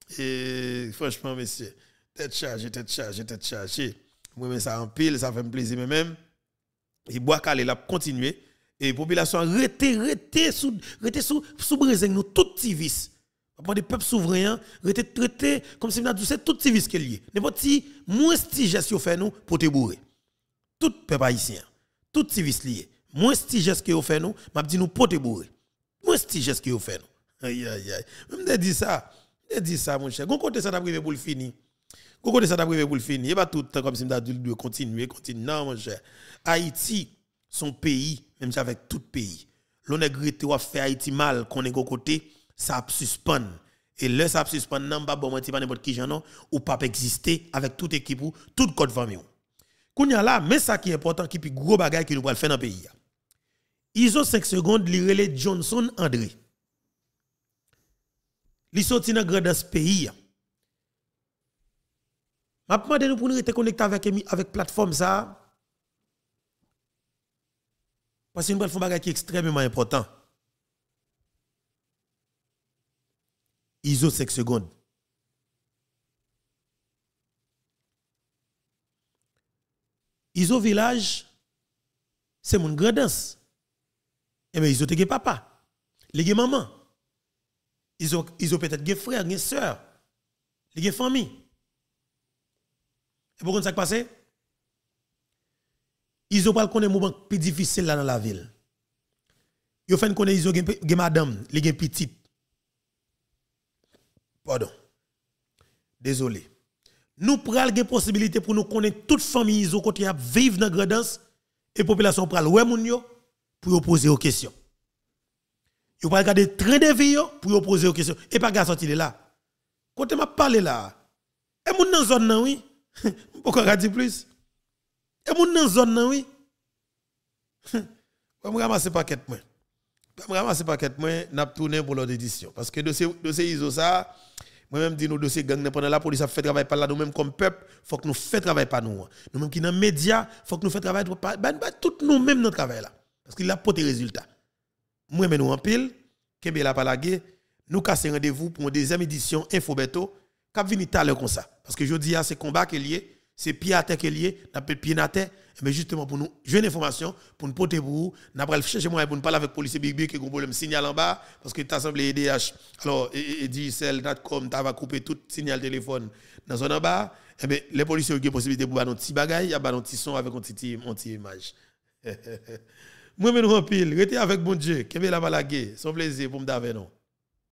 Et franchement, monsieur, tête chargée. Moi mais ça en pile, ça fait plaisir même. Et bois calé l'a continuer. Et la population arrêté sous brisé nous tout civis. Après des peuples souverains traité comme si nous avons dit tout civis qui est lié. N'importe si moins petit geste fait nous pour te bourrer. Tout peuple haïtien, tout civis lié. Moins petit geste que fait nous, m'a dit nous pour te bourrer. Moins petit geste que fait nous. Aïe. Même dit ça mon cher. Gon côté ça t'a privé pour le finir. Gon côté ça t'a privé pour le finir. Et pas tout comme si nous avons dit continuer. Non mon cher. Haïti son pays, même si avec tout pays. L'on a grité ou fait Haïti mal, qu'on est côté, ça suspend. Et là, ça suspend, non, pas bon, pas n'importe qui, non, ou pas exister avec toute équipe ou toute code famille. Kounya là, mais ça qui est important, qui est gros bagage qui nous va faire dans le pays. Ils ont 5 secondes, li Johnson André. Li sorti dans grand dans ce pays. M'a demandé nous pour nous être connectés avec plateforme ça. Parce que nous avons un bagage qui est extrêmement important. ISO 5 secondes. ISO village, c'est mon grandance. Et bien, ISO te papa, les maman. ISO peut-être des frères, des sœurs, les famille. Et pourquoi ça passe? Ils ont pas connaît moment plus difficile là dans la ville. Ils fait connaît ils ont madame, les gen petite. Pardon. Désolé. Nous pral gen possibilité pour nous connaître toute famille ils ont côté à vivre dans grandance et population pral ouais moun yo pour poser aux questions. Vous pouvez regarder train de vie pour poser aux questions. Et pas garçon, il est là. Quand m'a parlé là, et moun dans zone nan oui. Pourquoi dire plus? Et moun dans zone nan oui. Je vais ramasser paquet moi. Je vais ramasser paquet moi, n'a tourner pour l'autre édition parce que dossier ISO ça moi-même dis nous dossier gang pendant la police a fait travail par là nous même comme peuple, faut que nous fait travail par nous. Nous même qui dans médias, faut que nous fait travail tout nous même notre travail là parce qu'il a porté résultat. Moi mais nous en pile, Kembe la palagé, nous casser rendez-vous pour une deuxième édition Infobeto, cap venir tout à l'heure comme ça parce que je dis c'est combat qui est lié, c'est pied à terre qui est lié, n'a pas pied à terre. Mais justement pour nous jouer une information pour nous porter pour vous n'a pas chercher moi pour nous parler avec police Big Big qui a un problème signal en bas parce que tu as semblé EDH alors DSL.com tu vas couper tout signal téléphone dans zone en bas et bien les policiers ont une possibilité pour un petit bagage il y a un petit son avec un petit image moi mais nous en pile restez avec bon Dieu Kembe la balagé son plaisir pour me d'avoir non.